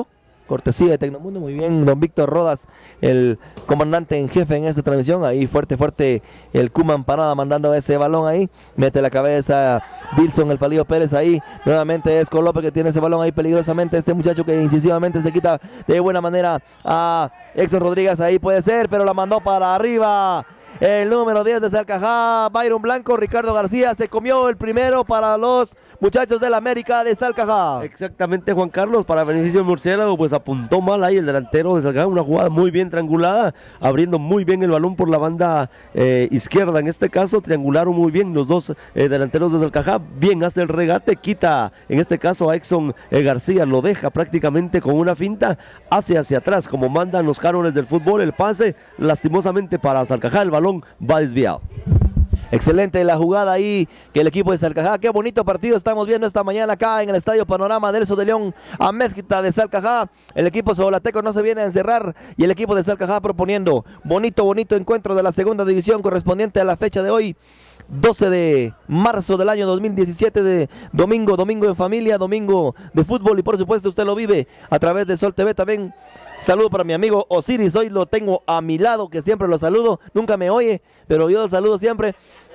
cortesía de Tecnomundo. Muy bien, don Víctor Rodas, el comandante en jefe en esta transmisión. Ahí fuerte el Kuman Parada mandando ese balón ahí. Mete la cabeza Wilson, el Palillo Pérez ahí. Nuevamente es López que tiene ese balón ahí peligrosamente. Este muchacho que incisivamente se quita de buena manera a Exxon Rodríguez. Ahí puede ser, pero la mandó para arriba. El número 10 de Salcajá, Byron Blanco. Ricardo García se comió el primero para los muchachos del América de Salcajá. Exactamente, Juan Carlos, para beneficio del murciélago, pues apuntó mal ahí el delantero de Salcajá, una jugada muy bien triangulada, abriendo muy bien el balón por la banda izquierda. En este caso triangularon muy bien los dos delanteros de Salcajá. Bien hace el regate, quita en este caso a Exxon García, lo deja prácticamente con una finta hacia atrás, como mandan los cánones del fútbol. El pase lastimosamente para Salcajá, el balón va desviado. Excelente la jugada ahí que el equipo de Salcajá. Qué bonito partido estamos viendo esta mañana acá en el Estadio Panorama del Elso de León a Mezquita de Salcajá. El equipo sobolateco no se viene a encerrar y el equipo de Salcajá proponiendo bonito encuentro de la segunda división correspondiente a la fecha de hoy, 12 de marzo del año 2017, de domingo en familia, domingo de fútbol, y por supuesto usted lo vive a través de Sol TV. También saludo para mi amigo Osiris, hoy lo tengo a mi lado, que siempre lo saludo, nunca me oye, pero yo lo saludo siempre.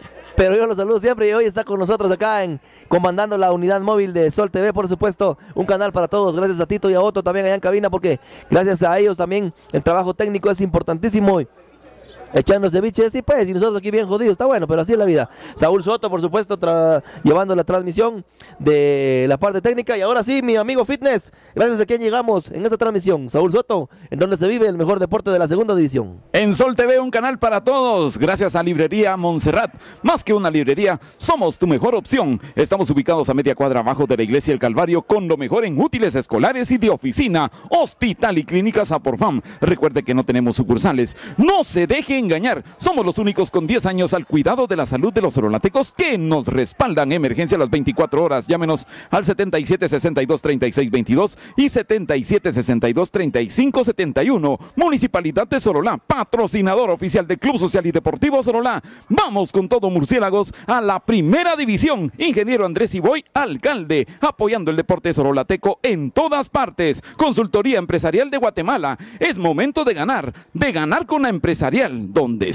Y hoy está con nosotros acá comandando la unidad móvil de Sol TV, por supuesto, un canal para todos. Gracias a Tito y a Otto también allá en cabina, porque gracias a ellos también el trabajo técnico es importantísimo. Echándose biches, y pues, y nosotros aquí bien jodidos, está bueno, pero así es la vida. Saúl Soto, por supuesto, llevando la transmisión de la parte técnica. Y ahora sí, mi amigo Fitness, gracias a quien llegamos en esta transmisión. Saúl Soto, en donde se vive el mejor deporte de la segunda división. En Sol TV, un canal para todos, gracias a Librería Montserrat. Más que una librería, somos tu mejor opción. Estamos ubicados a media cuadra abajo de la Iglesia del Calvario, con lo mejor en útiles escolares y de oficina, hospital y clínicas Aporfam. Recuerde que no tenemos sucursales. No se dejen engañar, somos los únicos con 10 años al cuidado de la salud de los sorolatecos que nos respaldan. Emergencia a las 24 horas, llámenos al 77 62 36 22 y 77 62 35 71. Municipalidad de Sololá, patrocinador oficial del Club Social y Deportivo Sololá. Vamos con todo, murciélagos, a la primera división. Ingeniero Andrés Iboy, alcalde, apoyando el deporte sorolateco en todas partes. Consultoría Empresarial de Guatemala, es momento de ganar con la empresarial, donde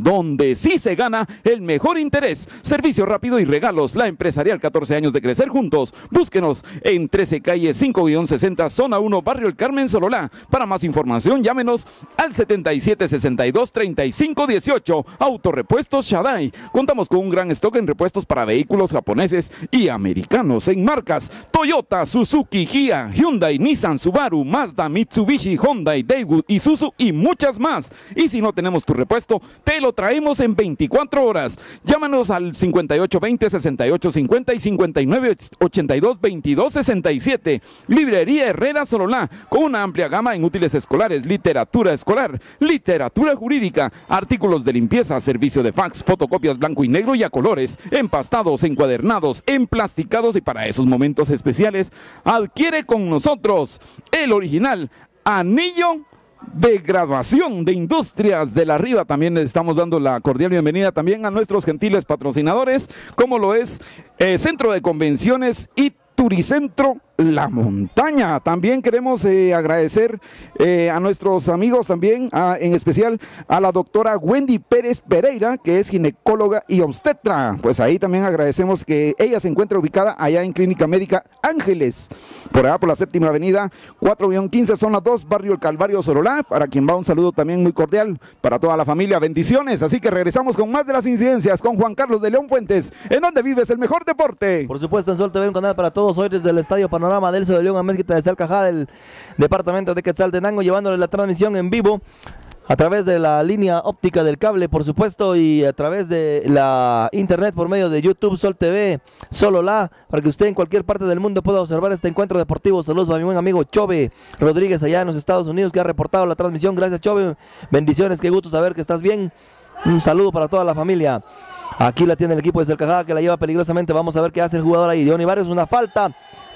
sí se gana el mejor interés. Servicio rápido y regalos. La empresarial, 14 años de crecer juntos. Búsquenos en 13 calle 5-60, zona 1, barrio El Carmen, Sololá. Para más información, llámenos al 77 62 35 18. Autorepuestos Shadai. Contamos con un gran stock en repuestos para vehículos japoneses y americanos en marcas Toyota, Suzuki, Kia, Hyundai, Nissan, Subaru, Mazda, Mitsubishi, Honda, Daewoo, Isuzu y muchas más. Y si no tenemos tu repuesto, te lo traemos en 24 horas. Llámanos al 5820 6850 y 5982 2267. Librería Herrera Sololá, con una amplia gama en útiles escolares, literatura escolar, literatura jurídica, artículos de limpieza, servicio de fax, fotocopias blanco y negro y a colores, empastados, encuadernados, emplasticados, y para esos momentos especiales adquiere con nosotros el original anillo de graduación de Industrias de la Riva. También les estamos dando la cordial bienvenida también a nuestros gentiles patrocinadores, como lo es Centro de Convenciones y Turicentro La Montaña. También queremos agradecer a nuestros amigos también, en especial a la doctora Wendy Pérez Pereira, que es ginecóloga y obstetra. Pues ahí también agradecemos que ella se encuentra ubicada allá en Clínica Médica Ángeles, por allá por la 7ª Avenida 4-15, zona 2, barrio El Calvario, Sololá. Para quien va, un saludo también muy cordial para toda la familia. Bendiciones. Así que regresamos con más de las incidencias con Juan Carlos de León Fuentes, en donde vives el mejor deporte. Por supuesto, en Sol TV, un canal para todos. Hoy desde el Estadio Panorama del Elso de León a Mezquita de Salcajá, del departamento de Quetzaltenango, llevándole la transmisión en vivo a través de la línea óptica del cable, por supuesto, y a través de la internet por medio de YouTube, Sol TV, Sololá, para que usted en cualquier parte del mundo pueda observar este encuentro deportivo. Saludos a mi buen amigo Chove Rodríguez allá en los Estados Unidos, que ha reportado la transmisión. Gracias, Chove, bendiciones, qué gusto saber que estás bien. Un saludo para toda la familia. Aquí la tiene el equipo de Salcajá, que la lleva peligrosamente. Vamos a ver qué hace el jugador ahí. Diony Barrios, una falta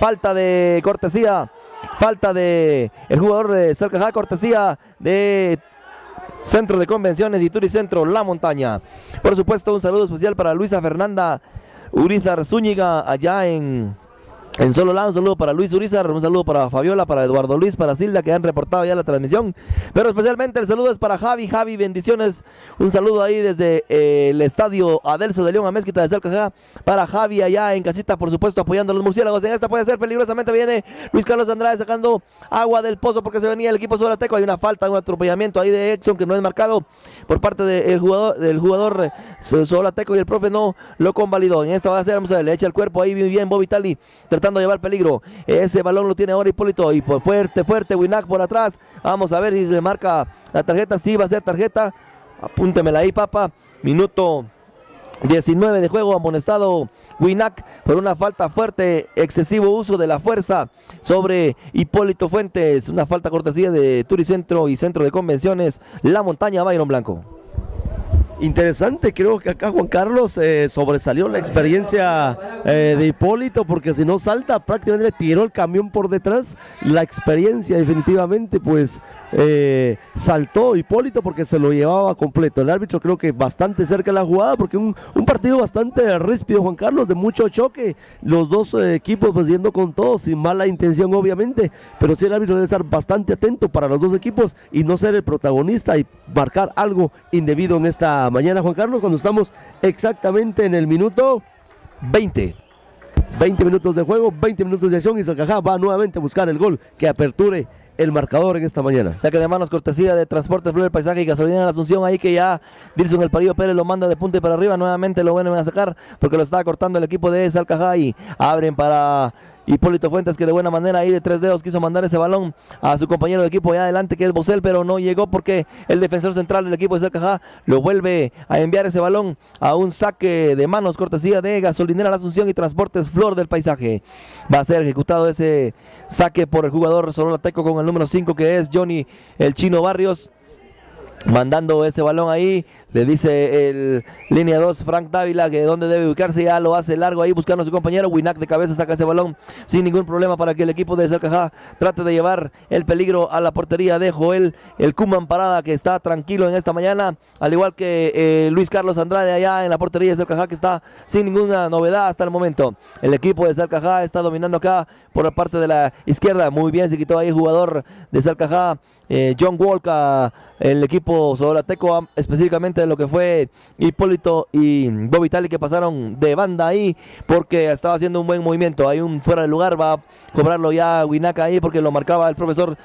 de cortesía, falta de el jugador de Salcajá, cortesía de Centro de Convenciones y Turicentro La Montaña. Por supuesto, un saludo especial para Luisa Fernanda Urizar Zúñiga, allá en En Sololá, un saludo para Luis Urizar, un saludo para Fabiola, para Eduardo Luis, para Silda, que han reportado ya la transmisión. Pero especialmente el saludo es para Javi. Javi, bendiciones. Un saludo ahí desde el estadio Adelso de León a Mezquita de Salcajá. Para Javi allá en casita, por supuesto, apoyando a los murciélagos. En esta puede ser peligrosamente. Viene Luis Carlos Andrade sacando agua del pozo porque se venía el equipo Solateco. Hay una falta, un atropellamiento ahí de Exxon que no es marcado por parte del jugador Solateco, y el profe no lo convalidó. En esta va a ser, vamos a ver, le echa el cuerpo ahí bien Bobby Tali, tratando de llevar peligro. Ese balón lo tiene ahora Hipólito y por fuerte Winac por atrás. Vamos a ver si se marca la tarjeta. Sí, va a ser tarjeta. Apúntemela ahí, papá. Minuto 19 de juego, amonestado Winac por una falta fuerte, excesivo uso de la fuerza sobre Hipólito Fuentes. Una falta cortesía de Turicentro y Centro de Convenciones La Montaña, Byron Blanco. Interesante, creo que acá Juan Carlos sobresalió la experiencia de Hipólito, porque si no salta prácticamente le tiró el camión por detrás. La experiencia definitivamente pues saltó Hipólito porque se lo llevaba completo. El árbitro creo que bastante cerca de la jugada, porque un partido bastante ríspido, Juan Carlos, de mucho choque, los dos equipos pues yendo con todo, sin mala intención obviamente, pero sí el árbitro debe estar bastante atento para los dos equipos y no ser el protagonista y marcar algo indebido en esta mañana, Juan Carlos, cuando estamos exactamente en el minuto 20 minutos de juego, 20 minutos de acción, y Salcajá va nuevamente a buscar el gol que aperture el marcador en esta mañana. Saque de manos, cortesía de Transportes Flor del Paisaje y Gasolina en la Asunción, ahí que ya Dilson El Parillo Pérez lo manda de punta y para arriba. Nuevamente lo vuelven a sacar porque lo estaba cortando el equipo de Salcajá y abren para Hipólito Fuentes, que de buena manera ahí de 3 dedos quiso mandar ese balón a su compañero de equipo allá adelante, que es Bosel, pero no llegó porque el defensor central del equipo de Salcajá lo vuelve a enviar ese balón a un saque de manos, cortesía de Gasolinera La Asunción y Transportes Flor del Paisaje. Va a ser ejecutado ese saque por el jugador soloteco con el número 5, que es Johnny el Chino Barrios, mandando ese balón ahí. Le dice el línea 2 Frank Dávila que dónde debe ubicarse, ya lo hace largo ahí buscando a su compañero. Winac de cabeza saca ese balón sin ningún problema para que el equipo de Salcajá trate de llevar el peligro a la portería de Joel el Cuman Parada, que está tranquilo en esta mañana, al igual que Luis Carlos Andrade allá en la portería de Salcajá, que está sin ninguna novedad hasta el momento. El equipo de Salcajá está dominando acá por la parte de la izquierda, muy bien se quitó ahí el jugador de Salcajá, John Walker, el equipo solateco, específicamente de lo que fue Hipólito y Bobby Tali, que pasaron de banda ahí porque estaba haciendo un buen movimiento. Hay un fuera de lugar, va a cobrarlo ya Winac ahí porque lo marcaba el profesor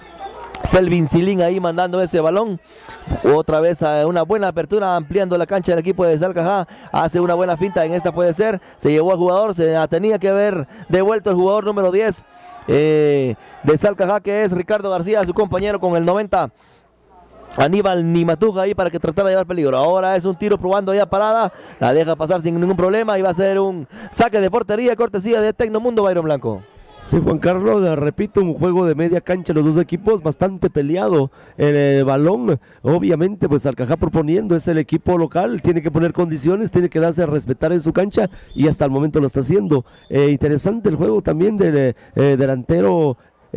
Selvin Silín ahí mandando ese balón. Otra vez a una buena apertura, ampliando la cancha del equipo de Salcajá. Hace una buena finta, en esta puede ser. Se llevó al jugador, se tenía que haber devuelto el jugador número 10 de Salcajá, que es Ricardo García, su compañero con el 90. Aníbal Nimatuja ahí para que tratara de llevar peligro. Ahora es un tiro probando ya parada, la deja pasar sin ningún problema y va a ser un saque de portería, cortesía de Tecnomundo, Byron Blanco. Sí, Juan Carlos, repito, un juego de media cancha, los dos equipos bastante peleado. El balón, obviamente, pues Salcajá proponiendo, es el equipo local, tiene que poner condiciones, tiene que darse a respetar en su cancha y hasta el momento lo está haciendo. Interesante el juego también del delantero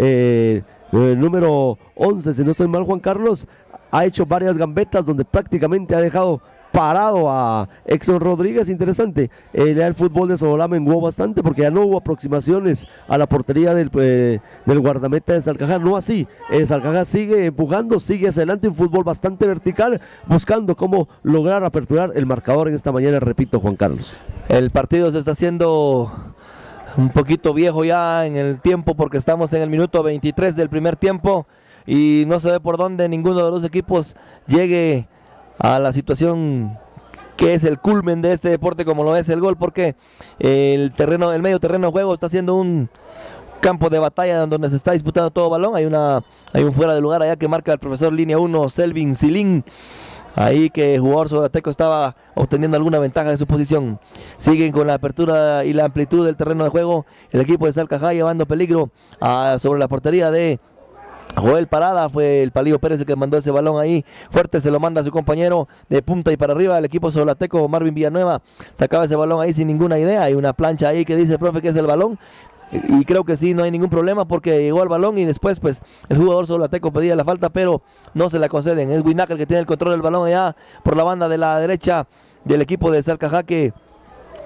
número 11, si no estoy mal, Juan Carlos, ha hecho varias gambetas donde prácticamente ha dejado parado a Exxon Rodríguez. Interesante, el fútbol de Sololá menguó bastante porque ya no hubo aproximaciones a la portería del guardameta de Salcajá, no así, Salcajá sigue empujando, sigue hacia adelante, un fútbol bastante vertical, buscando cómo lograr aperturar el marcador en esta mañana, repito, Juan Carlos. El partido se está haciendo un poquito viejo ya en el tiempo porque estamos en el minuto 23 del primer tiempo y no se ve por dónde ninguno de los equipos llegue a la situación que es el culmen de este deporte, como lo es el gol, porque el medio terreno de juego está siendo un campo de batalla donde se está disputando todo balón. Hay un fuera de lugar allá que marca el profesor línea 1 Selvin Silín, ahí que el jugador solateco estaba obteniendo alguna ventaja de su posición. Siguen con la apertura y la amplitud del terreno de juego el equipo de Salcajá, llevando peligro sobre la portería de Joel Parada. Fue el Palillo Pérez el que mandó ese balón ahí fuerte, se lo manda a su compañero de punta y para arriba. El equipo solateco, Marvin Villanueva, sacaba ese balón ahí sin ninguna idea. Hay una plancha ahí que dice, profe, que es el balón, y creo que sí, no hay ningún problema porque llegó al balón y después pues el jugador solateco pedía la falta, pero no se la conceden. Es Winac el que tiene el control del balón allá por la banda de la derecha del equipo de Salcajá, que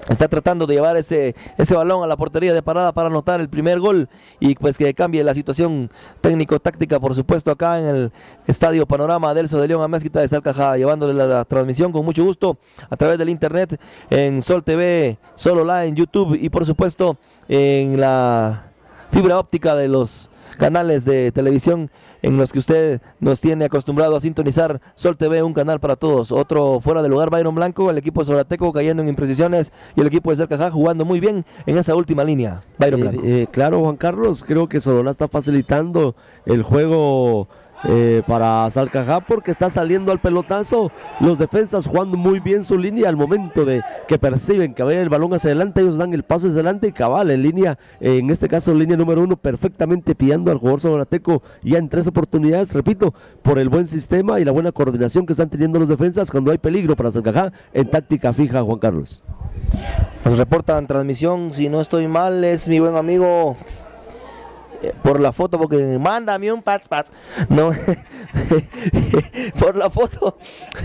está tratando de llevar ese balón a la portería de Parada para anotar el primer gol y pues que cambie la situación técnico-táctica, por supuesto, acá en el Estadio Panorama Adelso de León a Mezquita de Salcajá, llevándole la transmisión con mucho gusto a través del internet en Sol TV, Solola en YouTube y por supuesto en la fibra óptica de los canales de televisión en los que usted nos tiene acostumbrado a sintonizar. Sol TV, un canal para todos. Otro fuera de lugar, Byron Blanco, el equipo solateco cayendo en imprecisiones y el equipo de Salcajá jugando muy bien en esa última línea. Byron Blanco. Claro, Juan Carlos, creo que Sololá está facilitando el juego para Salcajá porque está saliendo al pelotazo, los defensas jugando muy bien su línea al momento de que perciben que va el balón hacia adelante, ellos dan el paso hacia adelante y cabal en línea, en este caso línea número 1, perfectamente pillando al jugador solorateco ya en 3 oportunidades, repito, por el buen sistema y la buena coordinación que están teniendo los defensas cuando hay peligro para Salcajá en táctica fija. Juan Carlos. Nos reportan transmisión, si no estoy mal, es mi buen amigo por la foto, porque mándame un pats, no, por la foto,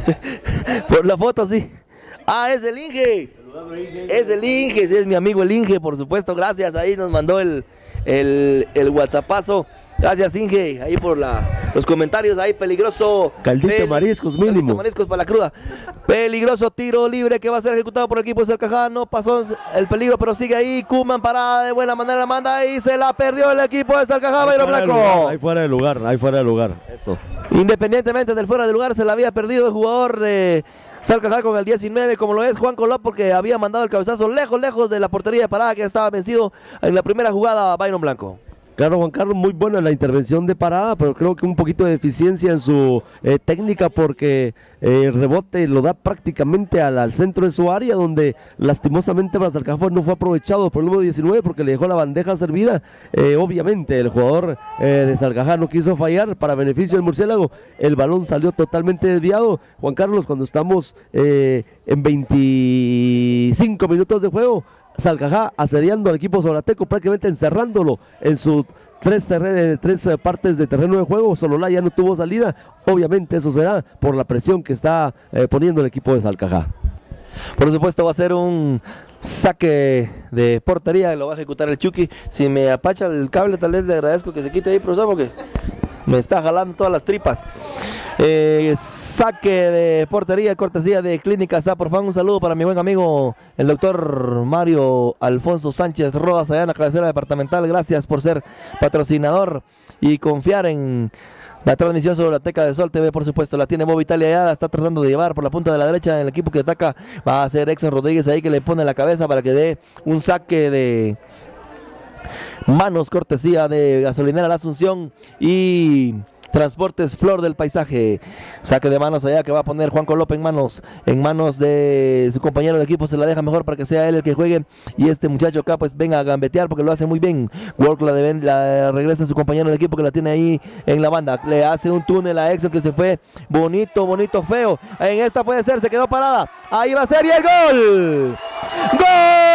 sí, es el Inge, sí, es mi amigo el Inge, por supuesto, gracias, ahí nos mandó el WhatsAppazo. Gracias, Inge, ahí por los comentarios, ahí peligroso. Caldito mariscos mínimo. Caldito mariscos para la cruda. Peligroso tiro libre que va a ser ejecutado por el equipo de Salcajá. No pasó el peligro, pero sigue ahí. Koeman parada de buena manera, la manda y se la perdió el equipo de Salcajá. Byron Blanco. Ahí fuera de lugar. Eso. Independientemente del fuera de lugar, se la había perdido el jugador de Salcajá con el 19, como lo es Juan Colop, porque había mandado el cabezazo lejos de la portería de Parada, que estaba vencido en la primera jugada Byron Blanco. Claro, Juan Carlos, muy buena la intervención de Parada, pero creo que un poquito de deficiencia en su técnica porque el rebote lo da prácticamente al centro de su área, donde lastimosamente para Salcajá no fue aprovechado por el número 19 porque le dejó la bandeja servida. Obviamente el jugador de Salcajá no quiso fallar para beneficio del murciélago, el balón salió totalmente desviado. Juan Carlos, cuando estamos en 25 minutos de juego, Salcajá asediando al equipo solorateco, prácticamente encerrándolo en sus tres partes de terreno de juego. Sololá ya no tuvo salida, obviamente eso será por la presión que está poniendo el equipo de Salcajá. Por supuesto va a ser un saque de portería, lo va a ejecutar el Chucky. Si me apacha el cable tal vez le agradezco que se quite ahí, profesor, porque me está jalando todas las tripas. Saque de portería, cortesía de Clínica Saporfan. Un saludo para mi buen amigo el doctor Mario Alfonso Sánchez Rodas, allá en la cabecera departamental. Gracias por ser patrocinador y confiar en la transmisión sobre la Teca de Sol TV. Por supuesto la tiene Bob Italia, ya la está tratando de llevar por la punta de la derecha. El equipo que ataca va a ser Exxon Rodríguez ahí, que le pone la cabeza para que dé un saque de manos, cortesía de Gasolinera La Asunción y Transportes Flor del Paisaje. Saque de manos allá que va a poner Juan Colop en manos de su compañero de equipo. Se la deja mejor para que sea él el que juegue y este muchacho acá pues venga a gambetear porque lo hace muy bien. Walk la regresa a su compañero de equipo que la tiene ahí en la banda. Le hace un túnel a Exxon que se fue bonito, feo. En esta puede ser, se quedó parada. Ahí va a ser y el gol. ¡Gol!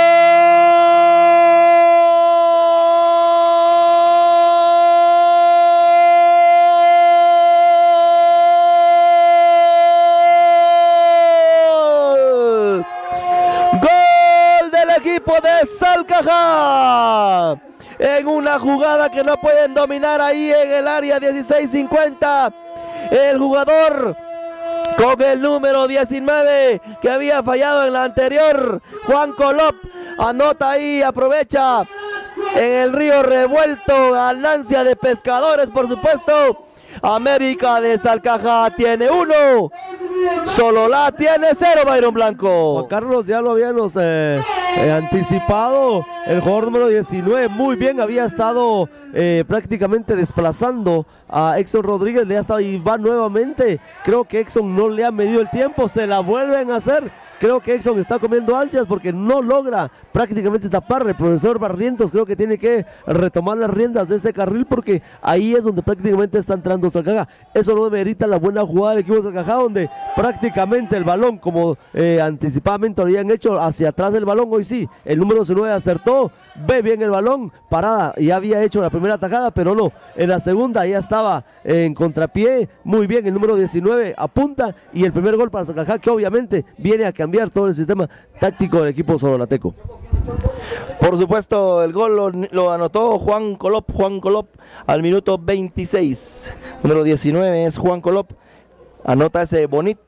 De Salcajá en una jugada que no pueden dominar ahí en el área 16-50, el jugador con el número 19 que había fallado en la anterior, Juan Colop, anota ahí, aprovecha en el río revuelto, ganancia de Pescadores, por supuesto. América de Salcajá tiene 1, Sololá tiene 0, Byron Blanco. Juan Carlos, ya lo habíamos anticipado, el jugador número 19 muy bien, había estado prácticamente desplazando a Exxon Rodríguez, le ha estado y va nuevamente. Creo que Exxon no le ha medido el tiempo, se la vuelven a hacer. Creo que Exxon está comiendo ansias porque no logra prácticamente tapar. El profesor Barrientos creo que tiene que retomar las riendas de ese carril porque ahí es donde prácticamente está entrando Salcajá. Eso no demerita la buena jugada del equipo de Salcajá, donde prácticamente el balón, como anticipadamente lo habían hecho hacia atrás del balón, hoy sí, el número 19 acertó, ve bien el balón, Parada ya había hecho la primera atajada, pero no, en la segunda ya estaba en contrapié, muy bien, el número 19 apunta y el primer gol para Salcajá, que obviamente viene a cambiar todo el sistema táctico del equipo sololateco. Por supuesto, el gol lo anotó Juan Colop al minuto 26. Número 19 es Juan Colop. Anota ese bonito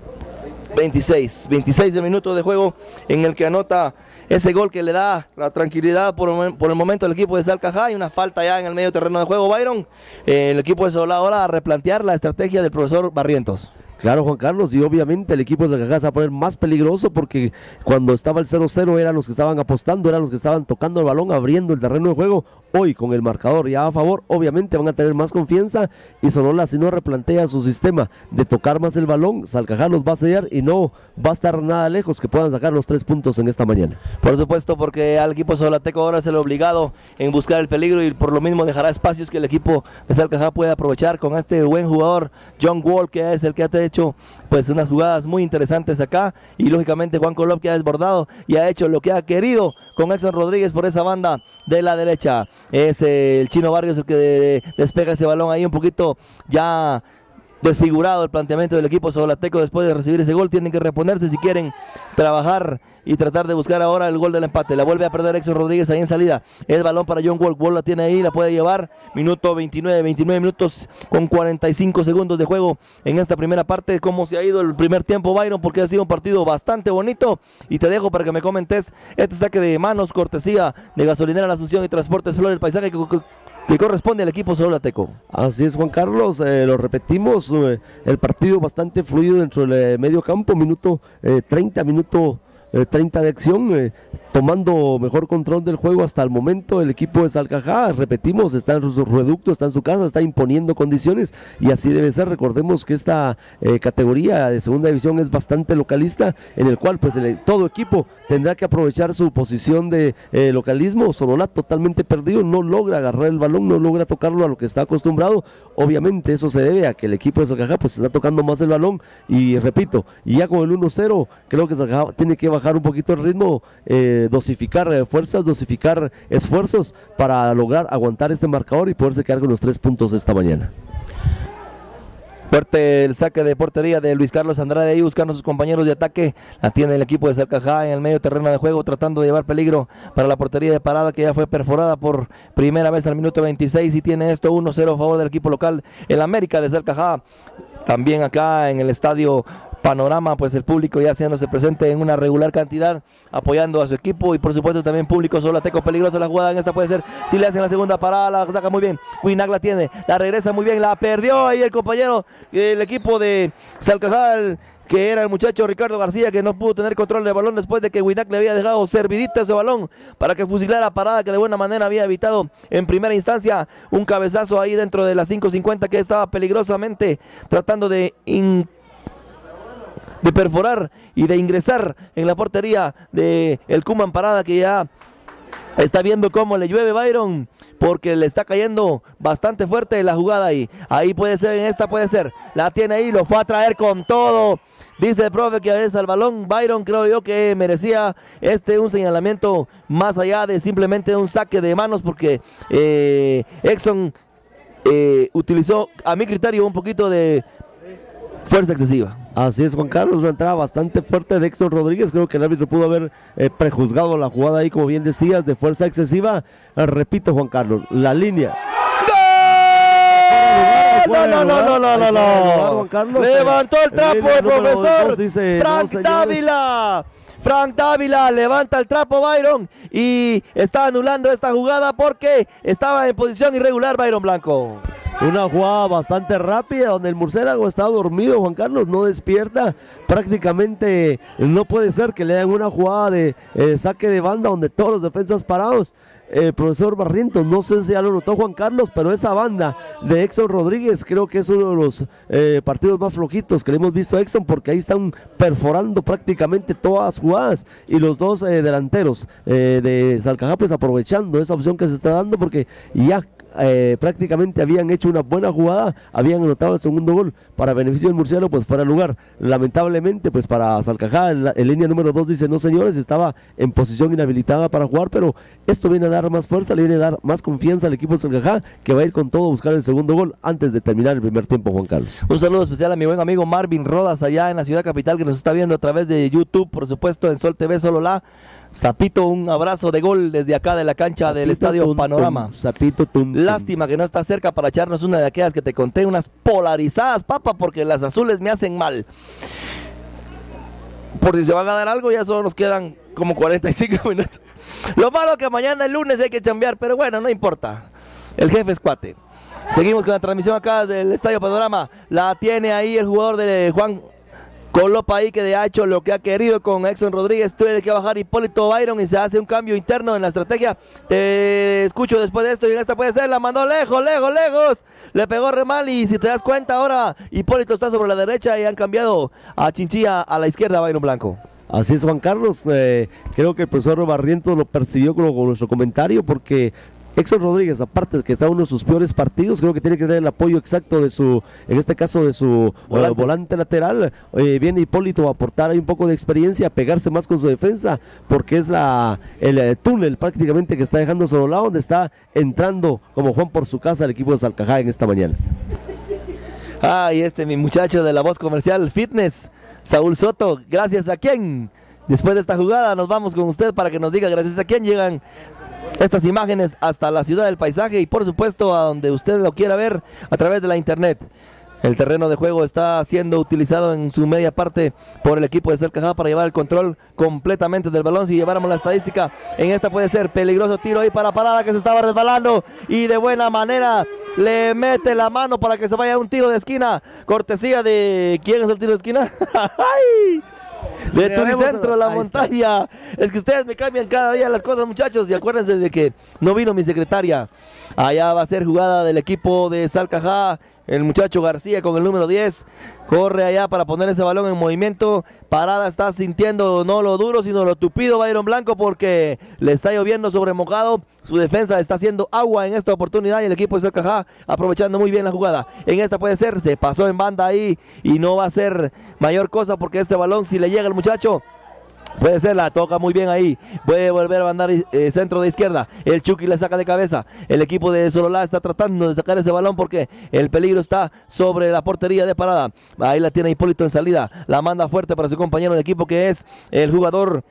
26 del minuto de juego en el que anota ese gol que le da la tranquilidad por el momento al equipo de Salcajá y una falta ya en el medio terreno de juego, Byron. El equipo de Sololá ahora a replantear la estrategia del profesor Barrientos. Claro, Juan Carlos, y obviamente el equipo de Salcajá se va a poner más peligroso porque cuando estaba el 0-0 eran los que estaban apostando, eran los que estaban tocando el balón, abriendo el terreno de juego. Hoy con el marcador ya a favor, obviamente van a tener más confianza y Sololá, si no replantea su sistema de tocar más el balón, Salcajá los va a sellar y no va a estar nada lejos que puedan sacar los 3 puntos en esta mañana. Por supuesto, porque al equipo sololateco ahora es el obligado en buscar el peligro y por lo mismo dejará espacios que el equipo de Salcajá puede aprovechar con este buen jugador John Wall, que es el que ha hecho pues unas jugadas muy interesantes acá, y lógicamente Juan Colop, que ha desbordado y ha hecho lo que ha querido con Exxon Rodríguez por esa banda de la derecha. Es el Chino Barrios el que despega ese balón ahí un poquito ya desfigurado el planteamiento del equipo sololateco después de recibir ese gol. Tienen que reponerse si quieren trabajar y tratar de buscar ahora el gol del empate. La vuelve a perder Exxon Rodríguez ahí en salida. El balón para John Wall. Wall la tiene ahí, la puede llevar. Minuto 29 minutos con 45 segundos de juego en esta primera parte. ¿Cómo se ha ido el primer tiempo, Byron? Porque ha sido un partido bastante bonito y te dejo para que me comentes este saque de manos, cortesía de Gasolinera La Asunción y Transportes Flor, el paisaje que corresponde al equipo sololateco. Así es, Juan Carlos, lo repetimos, el partido bastante fluido dentro del medio campo, minuto 30 de acción, tomando mejor control del juego hasta el momento el equipo de Salcajá. Repetimos, está en su reducto, está en su casa, está imponiendo condiciones y así debe ser. Recordemos que esta categoría de segunda división es bastante localista, en el cual pues todo equipo tendrá que aprovechar su posición de localismo. Sololá totalmente perdido, no logra agarrar el balón, no logra tocarlo a lo que está acostumbrado. Obviamente eso se debe a que el equipo de Salcajá pues está tocando más el balón y repito, y ya con el 1-0 creo que Salcajá tiene que bajar un poquito el ritmo, dosificar fuerzas, dosificar esfuerzos para lograr aguantar este marcador y poderse quedar con los 3 puntos esta mañana. Fuerte el saque de portería de Luis Carlos Andrade ahí buscando a sus compañeros de ataque. La tiene el equipo de Salcajá en el medio terreno de juego, tratando de llevar peligro para la portería de Parada, que ya fue perforada por primera vez al minuto 26 y tiene esto 1-0 a favor del equipo local, el América de Salcajá. También acá en el estadio Panorama, pues el público ya haciéndose presente en una regular cantidad, apoyando a su equipo, y por supuesto también público sololateco. Peligrosa la jugada en esta puede ser, si le hacen la segunda parada, la saca muy bien, Winag la tiene, la regresa muy bien, la perdió ahí el compañero del equipo de Salcajá, que era el muchacho Ricardo García, que no pudo tener control del balón después de que Winag le había dejado servidita ese balón para que fusilara Parada, que de buena manera había evitado en primera instancia un cabezazo ahí dentro de las 5.50, que estaba peligrosamente tratando de perforar y de ingresar en la portería de el Cuman Parada, que ya está viendo cómo le llueve, Byron, porque le está cayendo bastante fuerte la jugada ahí puede ser, en esta puede ser, la tiene ahí, lo fue a traer con todo. Dice el profe que es al balón. Byron, creo yo que merecía un señalamiento más allá de simplemente un saque de manos, porque Exxon utilizó, a mi criterio, un poquito de fuerza excesiva. Así es, Juan Carlos, una entrada bastante fuerte de Exxon Rodríguez. Creo que el árbitro pudo haber prejuzgado la jugada ahí, como bien decías, de fuerza excesiva. Repito, Juan Carlos, la línea. No. Levantó el trapo el profesor Frank Dávila. Frank Dávila levanta el trapo, Byron, y está anulando esta jugada porque estaba en posición irregular Byron Blanco. Una jugada bastante rápida donde el murciélago está dormido, Juan Carlos, no despierta, prácticamente no puede ser que le den una jugada de saque de banda donde todos los defensas parados. Profesor Barrientos, no sé si ya lo notó Juan Carlos, pero esa banda de Exxon Rodríguez creo que es uno de los partidos más flojitos que le hemos visto a Exxon, porque ahí están perforando prácticamente todas las jugadas, y los dos delanteros de Salcajá pues aprovechando esa opción que se está dando, porque ya prácticamente habían hecho una buena jugada, habían anotado el segundo gol para beneficio del murciélago, pues fuera de lugar. Lamentablemente, pues para Salcajá, en línea número 2 dice, no señores, estaba en posición inhabilitada para jugar, pero esto viene a dar más fuerza, le viene a dar más confianza al equipo de Salcajá, que va a ir con todo a buscar el segundo gol antes de terminar el primer tiempo, Juan Carlos. Un saludo especial a mi buen amigo Marvin Rodas allá en la ciudad capital, que nos está viendo a través de YouTube, por supuesto en Sol TV Sololá. Zapito, un abrazo de gol desde acá de la cancha del Estadio Panorama. Zapito, lástima que no está cerca para echarnos una de aquellas que te conté, unas polarizadas, papa, porque las azules me hacen mal. Por si se va a ganar algo, ya solo nos quedan como 45 minutos. Lo malo que mañana el lunes hay que chambear, pero bueno, no importa. El jefe es cuate. Seguimos con la transmisión acá del Estadio Panorama. La tiene ahí el jugador de Juan Colopa ahí, que ha hecho lo que ha querido con Exxon Rodríguez. Tuve que bajar Hipólito Byron y se hace un cambio interno en la estrategia. Te escucho después de esto y en esta puede ser, la mandó lejos. Le pegó re mal y si te das cuenta ahora Hipólito está sobre la derecha y han cambiado a Chinchilla a la izquierda, Byron Blanco. Así es, Juan Carlos. Creo que el profesor Barrientos lo percibió con nuestro comentario, porque Exxon Rodríguez, aparte de que está en uno de sus peores partidos, creo que tiene que tener el apoyo exacto de su, en este caso de su volante lateral. Viene Hipólito a aportar ahí un poco de experiencia, a pegarse más con su defensa, porque es el túnel prácticamente que está dejando solo lado, donde está entrando como Juan por su casa el equipo de Salcajá en esta mañana. Y mi muchacho de la voz comercial Fitness, Saúl Soto, gracias a quién, después de esta jugada nos vamos con usted para que nos diga gracias a quién llegan estas imágenes hasta la ciudad del paisaje y por supuesto a donde usted lo quiera ver a través de la internet. El terreno de juego está siendo utilizado en su media parte por el equipo de Salcajá para llevar el control completamente del balón. Si lleváramos la estadística, en esta puede ser peligroso tiro ahí para Parada, que se estaba resbalando y de buena manera le mete la mano para que se vaya a un tiro de esquina. Cortesía de... ¿quién es el tiro de esquina? ¡Ay! De Turicentro, la montaña. Es que ustedes me cambian cada día las cosas, muchachos, y acuérdense de que no vino mi secretaria. Allá va a ser jugada del equipo de Salcajá. El muchacho García con el número 10 corre allá para poner ese balón en movimiento. Parada está sintiendo no lo duro sino lo tupido Byron Blanco, porque le está lloviendo sobre mojado. Su defensa está haciendo agua en esta oportunidad y el equipo de Salcajá aprovechando muy bien la jugada. En esta puede ser, se pasó en banda ahí y no va a ser mayor cosa, porque este balón, si le llega al muchacho, puede ser, la toca muy bien ahí, puede volver a mandar centro de izquierda, el Chucky le saca de cabeza, el equipo de Sololá está tratando de sacar ese balón porque el peligro está sobre la portería de Parada. Ahí la tiene Hipólito en salida, la manda fuerte para su compañero de equipo, que es el jugador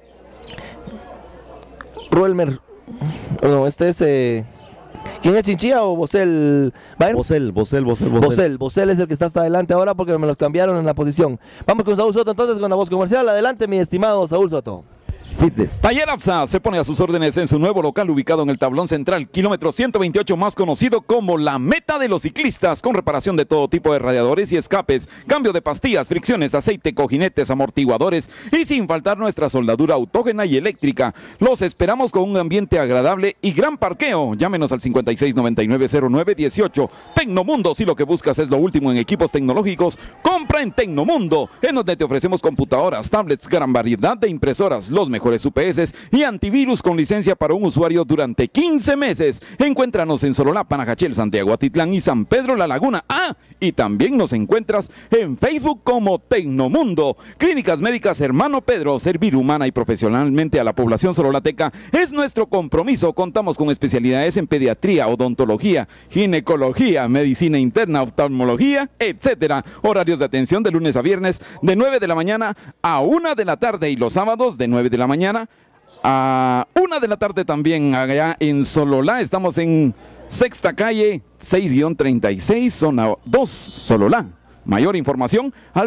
Ruelmer. No, este es... ¿quién es Chinchilla o Bosel? Bosel es el que está hasta adelante ahora, porque me los cambiaron en la posición. Vamos con Saúl Soto entonces con la voz comercial. Adelante, mi estimado Saúl Soto. Fitness. Taller APSA se pone a sus órdenes en su nuevo local ubicado en el Tablón Central, kilómetro 128, más conocido como la meta de los ciclistas, con reparación de todo tipo de radiadores y escapes, cambio de pastillas, fricciones, aceite, cojinetes, amortiguadores y sin faltar nuestra soldadura autógena y eléctrica. Los esperamos con un ambiente agradable y gran parqueo. Llámenos al 56990918. Tecnomundo, si lo que buscas es lo último en equipos tecnológicos, compra en Tecnomundo, en donde te ofrecemos computadoras, tablets, gran variedad de impresoras, los mejores UPS y antivirus con licencia para un usuario durante 15 meses. Encuéntranos en Sololá, Panajachel, Santiago Atitlán y San Pedro La Laguna. Y también nos encuentras en Facebook como Tecnomundo. Clínicas Médicas Hermano Pedro, servir humana y profesionalmente a la población sololateca es nuestro compromiso. Contamos con especialidades en pediatría, odontología, ginecología, medicina interna, oftalmología, etcétera. Horarios de atención de lunes a viernes de 9 de la mañana a 1 de la tarde y los sábados de 9 de la mañana a 1 de la tarde también allá en Sololá. Estamos en Sexta Calle 6-36, zona 2, Sololá. Mayor información al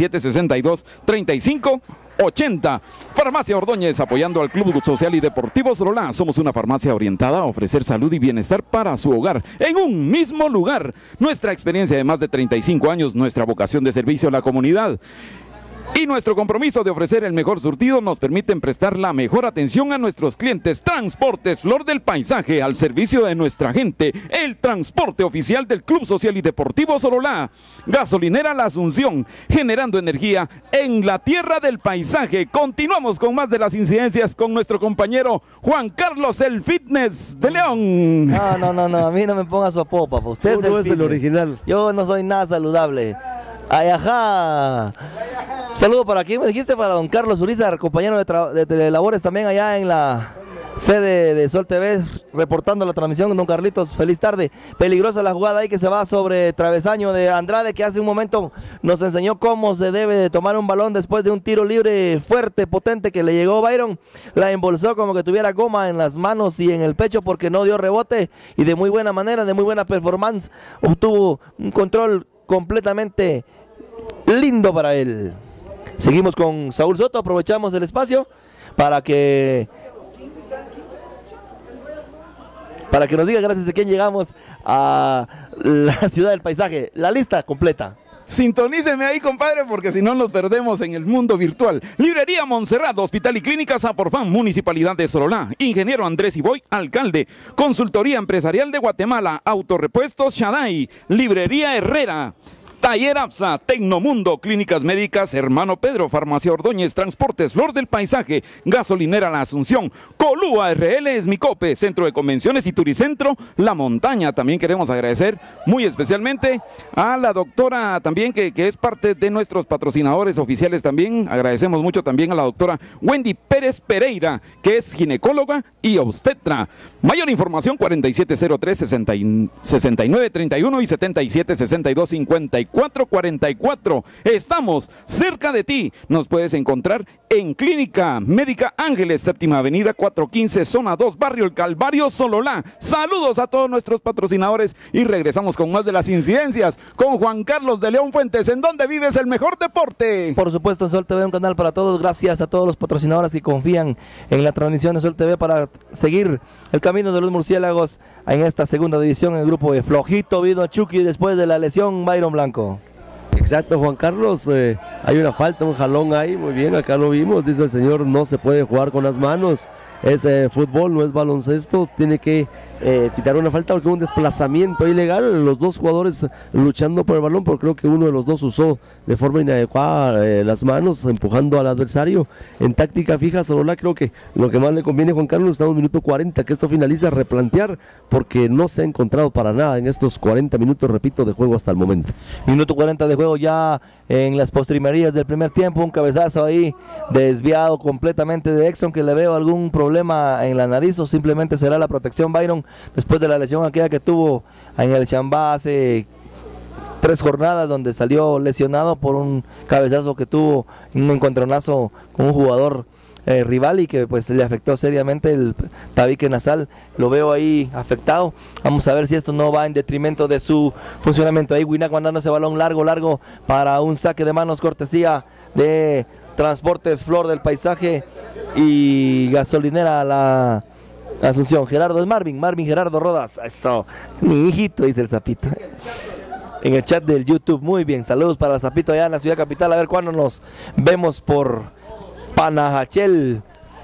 7762-3580. Farmacia Ordóñez, apoyando al Club Social y Deportivo Sololá. Somos una farmacia orientada a ofrecer salud y bienestar para su hogar en un mismo lugar. Nuestra experiencia de más de 35 años, nuestra vocación de servicio a la comunidad. Y nuestro compromiso de ofrecer el mejor surtido nos permiten prestar la mejor atención a nuestros clientes. Transportes Flor del Paisaje, al servicio de nuestra gente. El transporte oficial del Club Social y Deportivo Sololá. Gasolinera La Asunción, generando energía en la tierra del paisaje. Continuamos con más de las incidencias con nuestro compañero Juan Carlos, el Fitness de León. No, a mí no me ponga su apodo, papá. Usted Tú es el original. Yo no soy nada saludable. Ay, ajá. Saludo para aquí, me dijiste, para don Carlos Urizar, compañero de labores también allá en la sede de Sol TV, reportando la transmisión. Don Carlitos, feliz tarde. Peligrosa la jugada ahí que se va sobre travesaño de Andrade, que hace un momento nos enseñó cómo se debe de tomar un balón después de un tiro libre fuerte, potente, que le llegó Byron. La embolsó como que tuviera goma en las manos y en el pecho, porque no dio rebote, y de muy buena manera, de muy buena performance, obtuvo un control completamente lindo para él. Seguimos con Saúl Soto, aprovechamos el espacio para que nos diga gracias a quién llegamos a la ciudad del paisaje. La lista completa. Sintoníceme ahí, compadre, porque si no nos perdemos en el mundo virtual. Librería Montserrat, Hospital y Clínicas Aporfam, Municipalidad de Sololá. Ingeniero Andrés Iboy, alcalde. Consultoría Empresarial de Guatemala. Autorepuestos Shaddai. Librería Herrera. Taller APSA, Tecnomundo, Clínicas Médicas Hermano Pedro, Farmacia Ordóñez, Transportes Flor del Paisaje, Gasolinera La Asunción, Colúa RL Esmicope, Centro de Convenciones y Turicentro La Montaña. También queremos agradecer muy especialmente a la doctora también que es parte de nuestros patrocinadores oficiales también. Agradecemos mucho también a la doctora Wendy Pérez Pereira, que es ginecóloga y obstetra. Mayor información 4703-6931 y 7762-5244. Estamos cerca de ti. Nos puedes encontrar en Clínica Médica Ángeles, Séptima Avenida 415, Zona 2, Barrio El Calvario, Sololá. Saludos a todos nuestros patrocinadores y regresamos con más de las incidencias con Juan Carlos de León Fuentes. ¿En dónde vives el mejor deporte? Por supuesto, en Sol TV, un canal para todos. Gracias a todos los patrocinadores que confían en la transmisión de Sol TV para seguir el camino de los murciélagos en esta segunda división. En el grupo de flojito vino Chucky después de la lesión Byron Blanco. Exacto, Juan Carlos, hay una falta, un jalón ahí, muy bien, acá lo vimos, dice el señor, no se puede jugar con las manos, es fútbol, no es baloncesto, tiene que quitar una falta porque un desplazamiento ilegal, los dos jugadores luchando por el balón, porque creo que uno de los dos usó de forma inadecuada las manos, empujando al adversario. En táctica fija, Sololá, creo que lo que más le conviene, Juan Carlos, estamos en minuto 40, que esto finaliza, replantear, porque no se ha encontrado para nada en estos 40 minutos, repito, de juego hasta el momento. Minuto 40 de juego ya en las postrimerías del primer tiempo, un cabezazo ahí desviado completamente de Exxon, que le veo algún problema en la nariz, o simplemente será la protección Byron después de la lesión aquella que tuvo en el Chambá hace 3 jornadas, donde salió lesionado por un cabezazo que tuvo en un encontronazo con un jugador rival y que pues le afectó seriamente el tabique nasal. Lo veo ahí afectado. Vamos a ver si esto no va en detrimento de su funcionamiento. Ahí Winac mandando ese balón largo para un saque de manos, cortesía de Transportes Flor del Paisaje y Gasolinera La Asunción. Gerardo es Marvin Gerardo Rodas. Eso, mi hijito, dice el Zapito en el chat del YouTube. Muy bien, saludos para el Zapito allá en la ciudad capital. A ver cuándo nos vemos por Panajachel.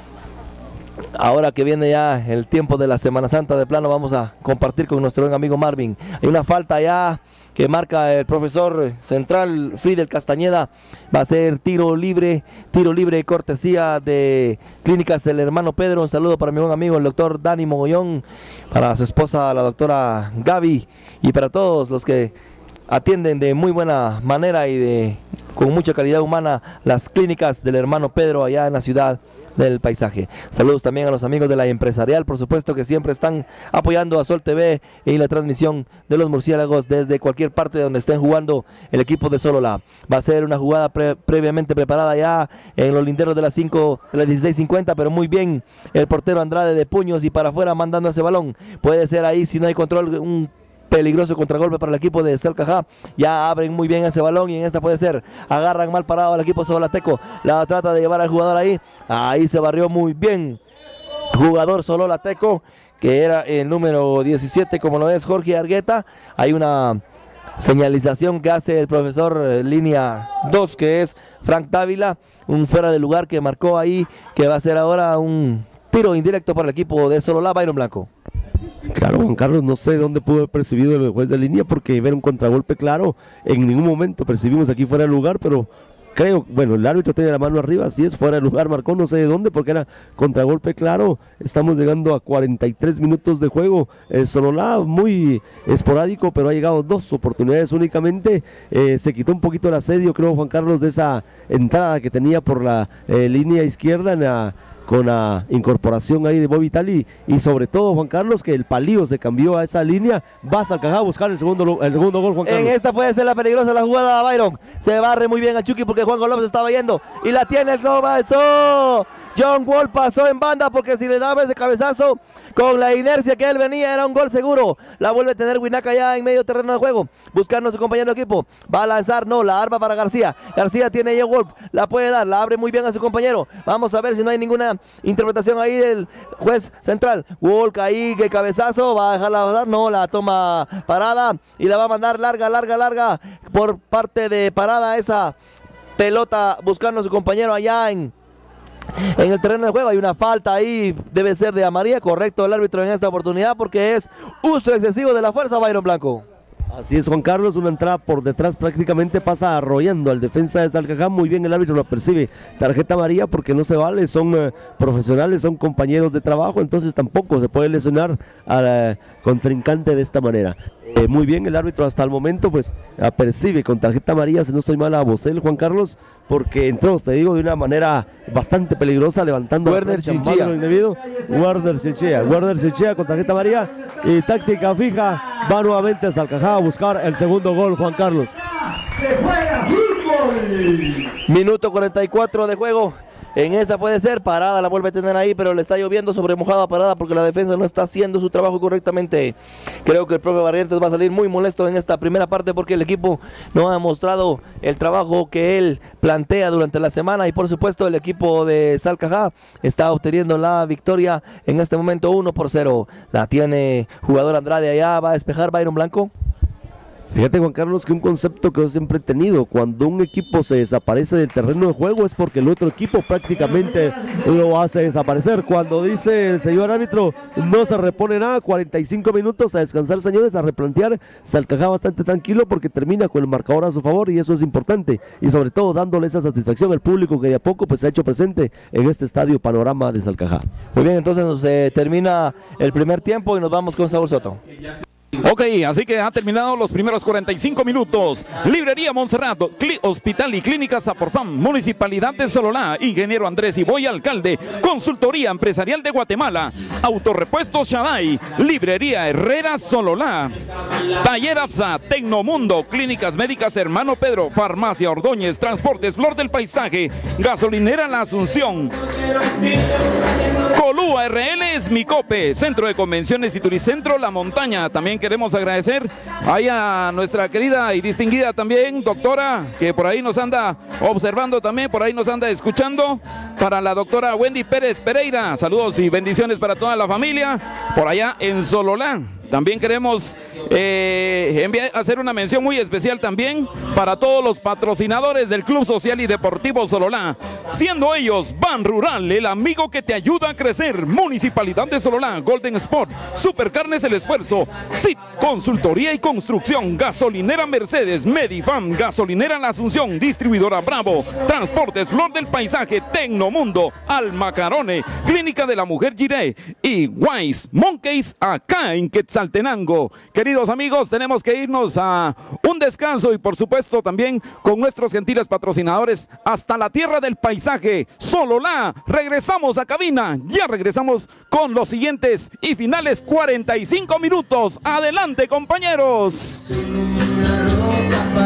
Ahora que viene ya el tiempo de la Semana Santa, de plano vamos a compartir con nuestro buen amigo Marvin. Hay una falta ya que marca el profesor central Fidel Castañeda. Va a ser tiro libre, cortesía de Clínicas del Hermano Pedro. Un saludo para mi buen amigo el doctor Dani Mogollón, para su esposa la doctora Gaby y para todos los que atienden de muy buena manera y con mucha calidad humana las Clínicas del Hermano Pedro allá en la ciudad del Paisaje. Saludos también a los amigos de la empresarial, por supuesto, que siempre están apoyando a Sol TV y la transmisión de los murciélagos desde cualquier parte de donde estén jugando el equipo de Sololá. Va a ser una jugada previamente preparada ya en los linderos de las 16:50, pero muy bien el portero Andrade de puños y para afuera mandando ese balón. Puede ser ahí, si no hay control, un peligroso contragolpe para el equipo de Salcajá. Ya abren muy bien ese balón y en esta puede ser. Agarran mal parado al equipo sololateco. La trata de llevar al jugador ahí. Ahí se barrió muy bien. Jugador sololateco, que era el número 17, como lo es Jorge Argueta. Hay una Señalización que hace el profesor línea 2, que es Frank Dávila, un fuera de lugar que marcó ahí, que va a ser ahora un tiro indirecto para el equipo de Sololá. Byron Blanco. Claro, Juan Carlos, no sé dónde pudo haber percibido el juez de línea, porque ver un contragolpe claro, en ningún momento percibimos aquí fuera de lugar, pero creo, bueno, el árbitro tiene la mano arriba, si es fuera de lugar, marcó no sé de dónde, porque era contragolpe claro. Estamos llegando a 43 minutos de juego. Sololá muy esporádico, pero ha llegado 2 oportunidades únicamente. Se quitó un poquito el asedio, creo, Juan Carlos, de esa entrada que tenía por la línea izquierda con la incorporación ahí de Bobby Tali, y sobre todo, Juan Carlos, que el palío se cambió a esa línea. Va Salcajá a buscar el segundo gol, Juan Carlos. En esta puede ser la peligrosa la jugada, Byron. Se barre muy bien a Chucky porque Juan López estaba yendo y la tiene el Nova. Eso, John Wall pasó en banda, porque si le daba ese cabezazo con la inercia que él venía, era un gol seguro. La vuelve a tener Winaka ya en medio terreno de juego, buscando a su compañero de equipo. Va a lanzar, no, la arma para García. García tiene John Wolf, la puede dar, la abre muy bien a su compañero. Vamos a ver si no hay ninguna interpretación ahí del juez central. Wolf ahí, que cabezazo, va a dejarla pasar, no, la toma Parada y la va a mandar larga por parte de Parada, esa pelota buscando a su compañero allá en el terreno de juego. Hay una falta ahí, debe ser de amarilla, correcto el árbitro en esta oportunidad, porque es uso excesivo de la fuerza, Byron Blanco. Así es, Juan Carlos, una entrada por detrás, prácticamente pasa arrollando al defensa de Salcajá. Muy bien, el árbitro lo percibe. Tarjeta amarilla, porque no se vale, son profesionales, son compañeros de trabajo, entonces tampoco se puede lesionar al contrincante de esta manera. Muy bien, el árbitro hasta el momento pues percibe con tarjeta amarilla, si no estoy mal, a Bosel, Juan Carlos, porque entró, te digo, de una manera bastante peligrosa, levantando Werner Chinchilla. Werner Chinchilla con tarjeta amarilla, y táctica fija, va nuevamente Salcajá a buscar el segundo gol, Juan Carlos. Minuto 44 de juego. En esta puede ser, Parada la vuelve a tener ahí, pero le está lloviendo sobre mojada Parada, porque la defensa no está haciendo su trabajo correctamente. Creo que el profe Barrientos va a salir muy molesto en esta primera parte, porque el equipo no ha mostrado el trabajo que él plantea durante la semana, y por supuesto el equipo de Salcajá está obteniendo la victoria en este momento 1-0. La tiene jugador Andrade allá, va a despejar Byron Blanco. Fíjate, Juan Carlos, que un concepto que yo siempre he tenido: cuando un equipo se desaparece del terreno de juego es porque el otro equipo prácticamente lo hace desaparecer. Cuando dice el señor árbitro no se repone nada, 45 minutos a descansar, señores, a replantear. Salcajá bastante tranquilo porque termina con el marcador a su favor, y eso es importante, y sobre todo dándole esa satisfacción al público que de a poco pues se ha hecho presente en este estadio Panorama de Salcajá. Muy bien, entonces nos termina el primer tiempo y nos vamos con Saúl Soto. Ok, así que ha terminado los primeros 45 minutos. Librería Montserrat, Hospital y Clínica Zaporfam, Municipalidad de Sololá, Ingeniero Andrés Iboy, Alcalde, Consultoría Empresarial de Guatemala, Autorepuestos Shaddai, Librería Herrera Sololá, Taller Absa, Tecnomundo, Clínicas Médicas Hermano Pedro, Farmacia Ordóñez, Transportes Flor del Paisaje, Gasolinera La Asunción, Colúa RL es Micope, Centro de Convenciones y Turicentro La Montaña. También queremos agradecer ahí a nuestra querida y distinguida también doctora, que por ahí nos anda observando también, por ahí nos anda escuchando, para la doctora Wendy Pérez Pereira. Saludos y bendiciones para toda la familia por allá en Sololá. También queremos hacer una mención muy especial también para todos los patrocinadores del Club Social y Deportivo Sololá, siendo ellos Ban Rural, el amigo que te ayuda a crecer, Municipalidad de Sololá, Golden Sport, Supercarnes El Esfuerzo, SIT, Consultoría y Construcción, Gasolinera Mercedes, Medifam, Gasolinera La Asunción, Distribuidora Bravo, Transportes Flor del Paisaje, Tecnomundo, Almacarone, Clínica de la Mujer Giré y Wise Monkeys acá en Quetzaltenango. Queridos amigos, tenemos que irnos a un descanso y por supuesto también con nuestros gentiles patrocinadores hasta la tierra del paisaje, Sololá. Regresamos a cabina, ya regresamos con los siguientes y finales 45 minutos. Adelante, compañeros.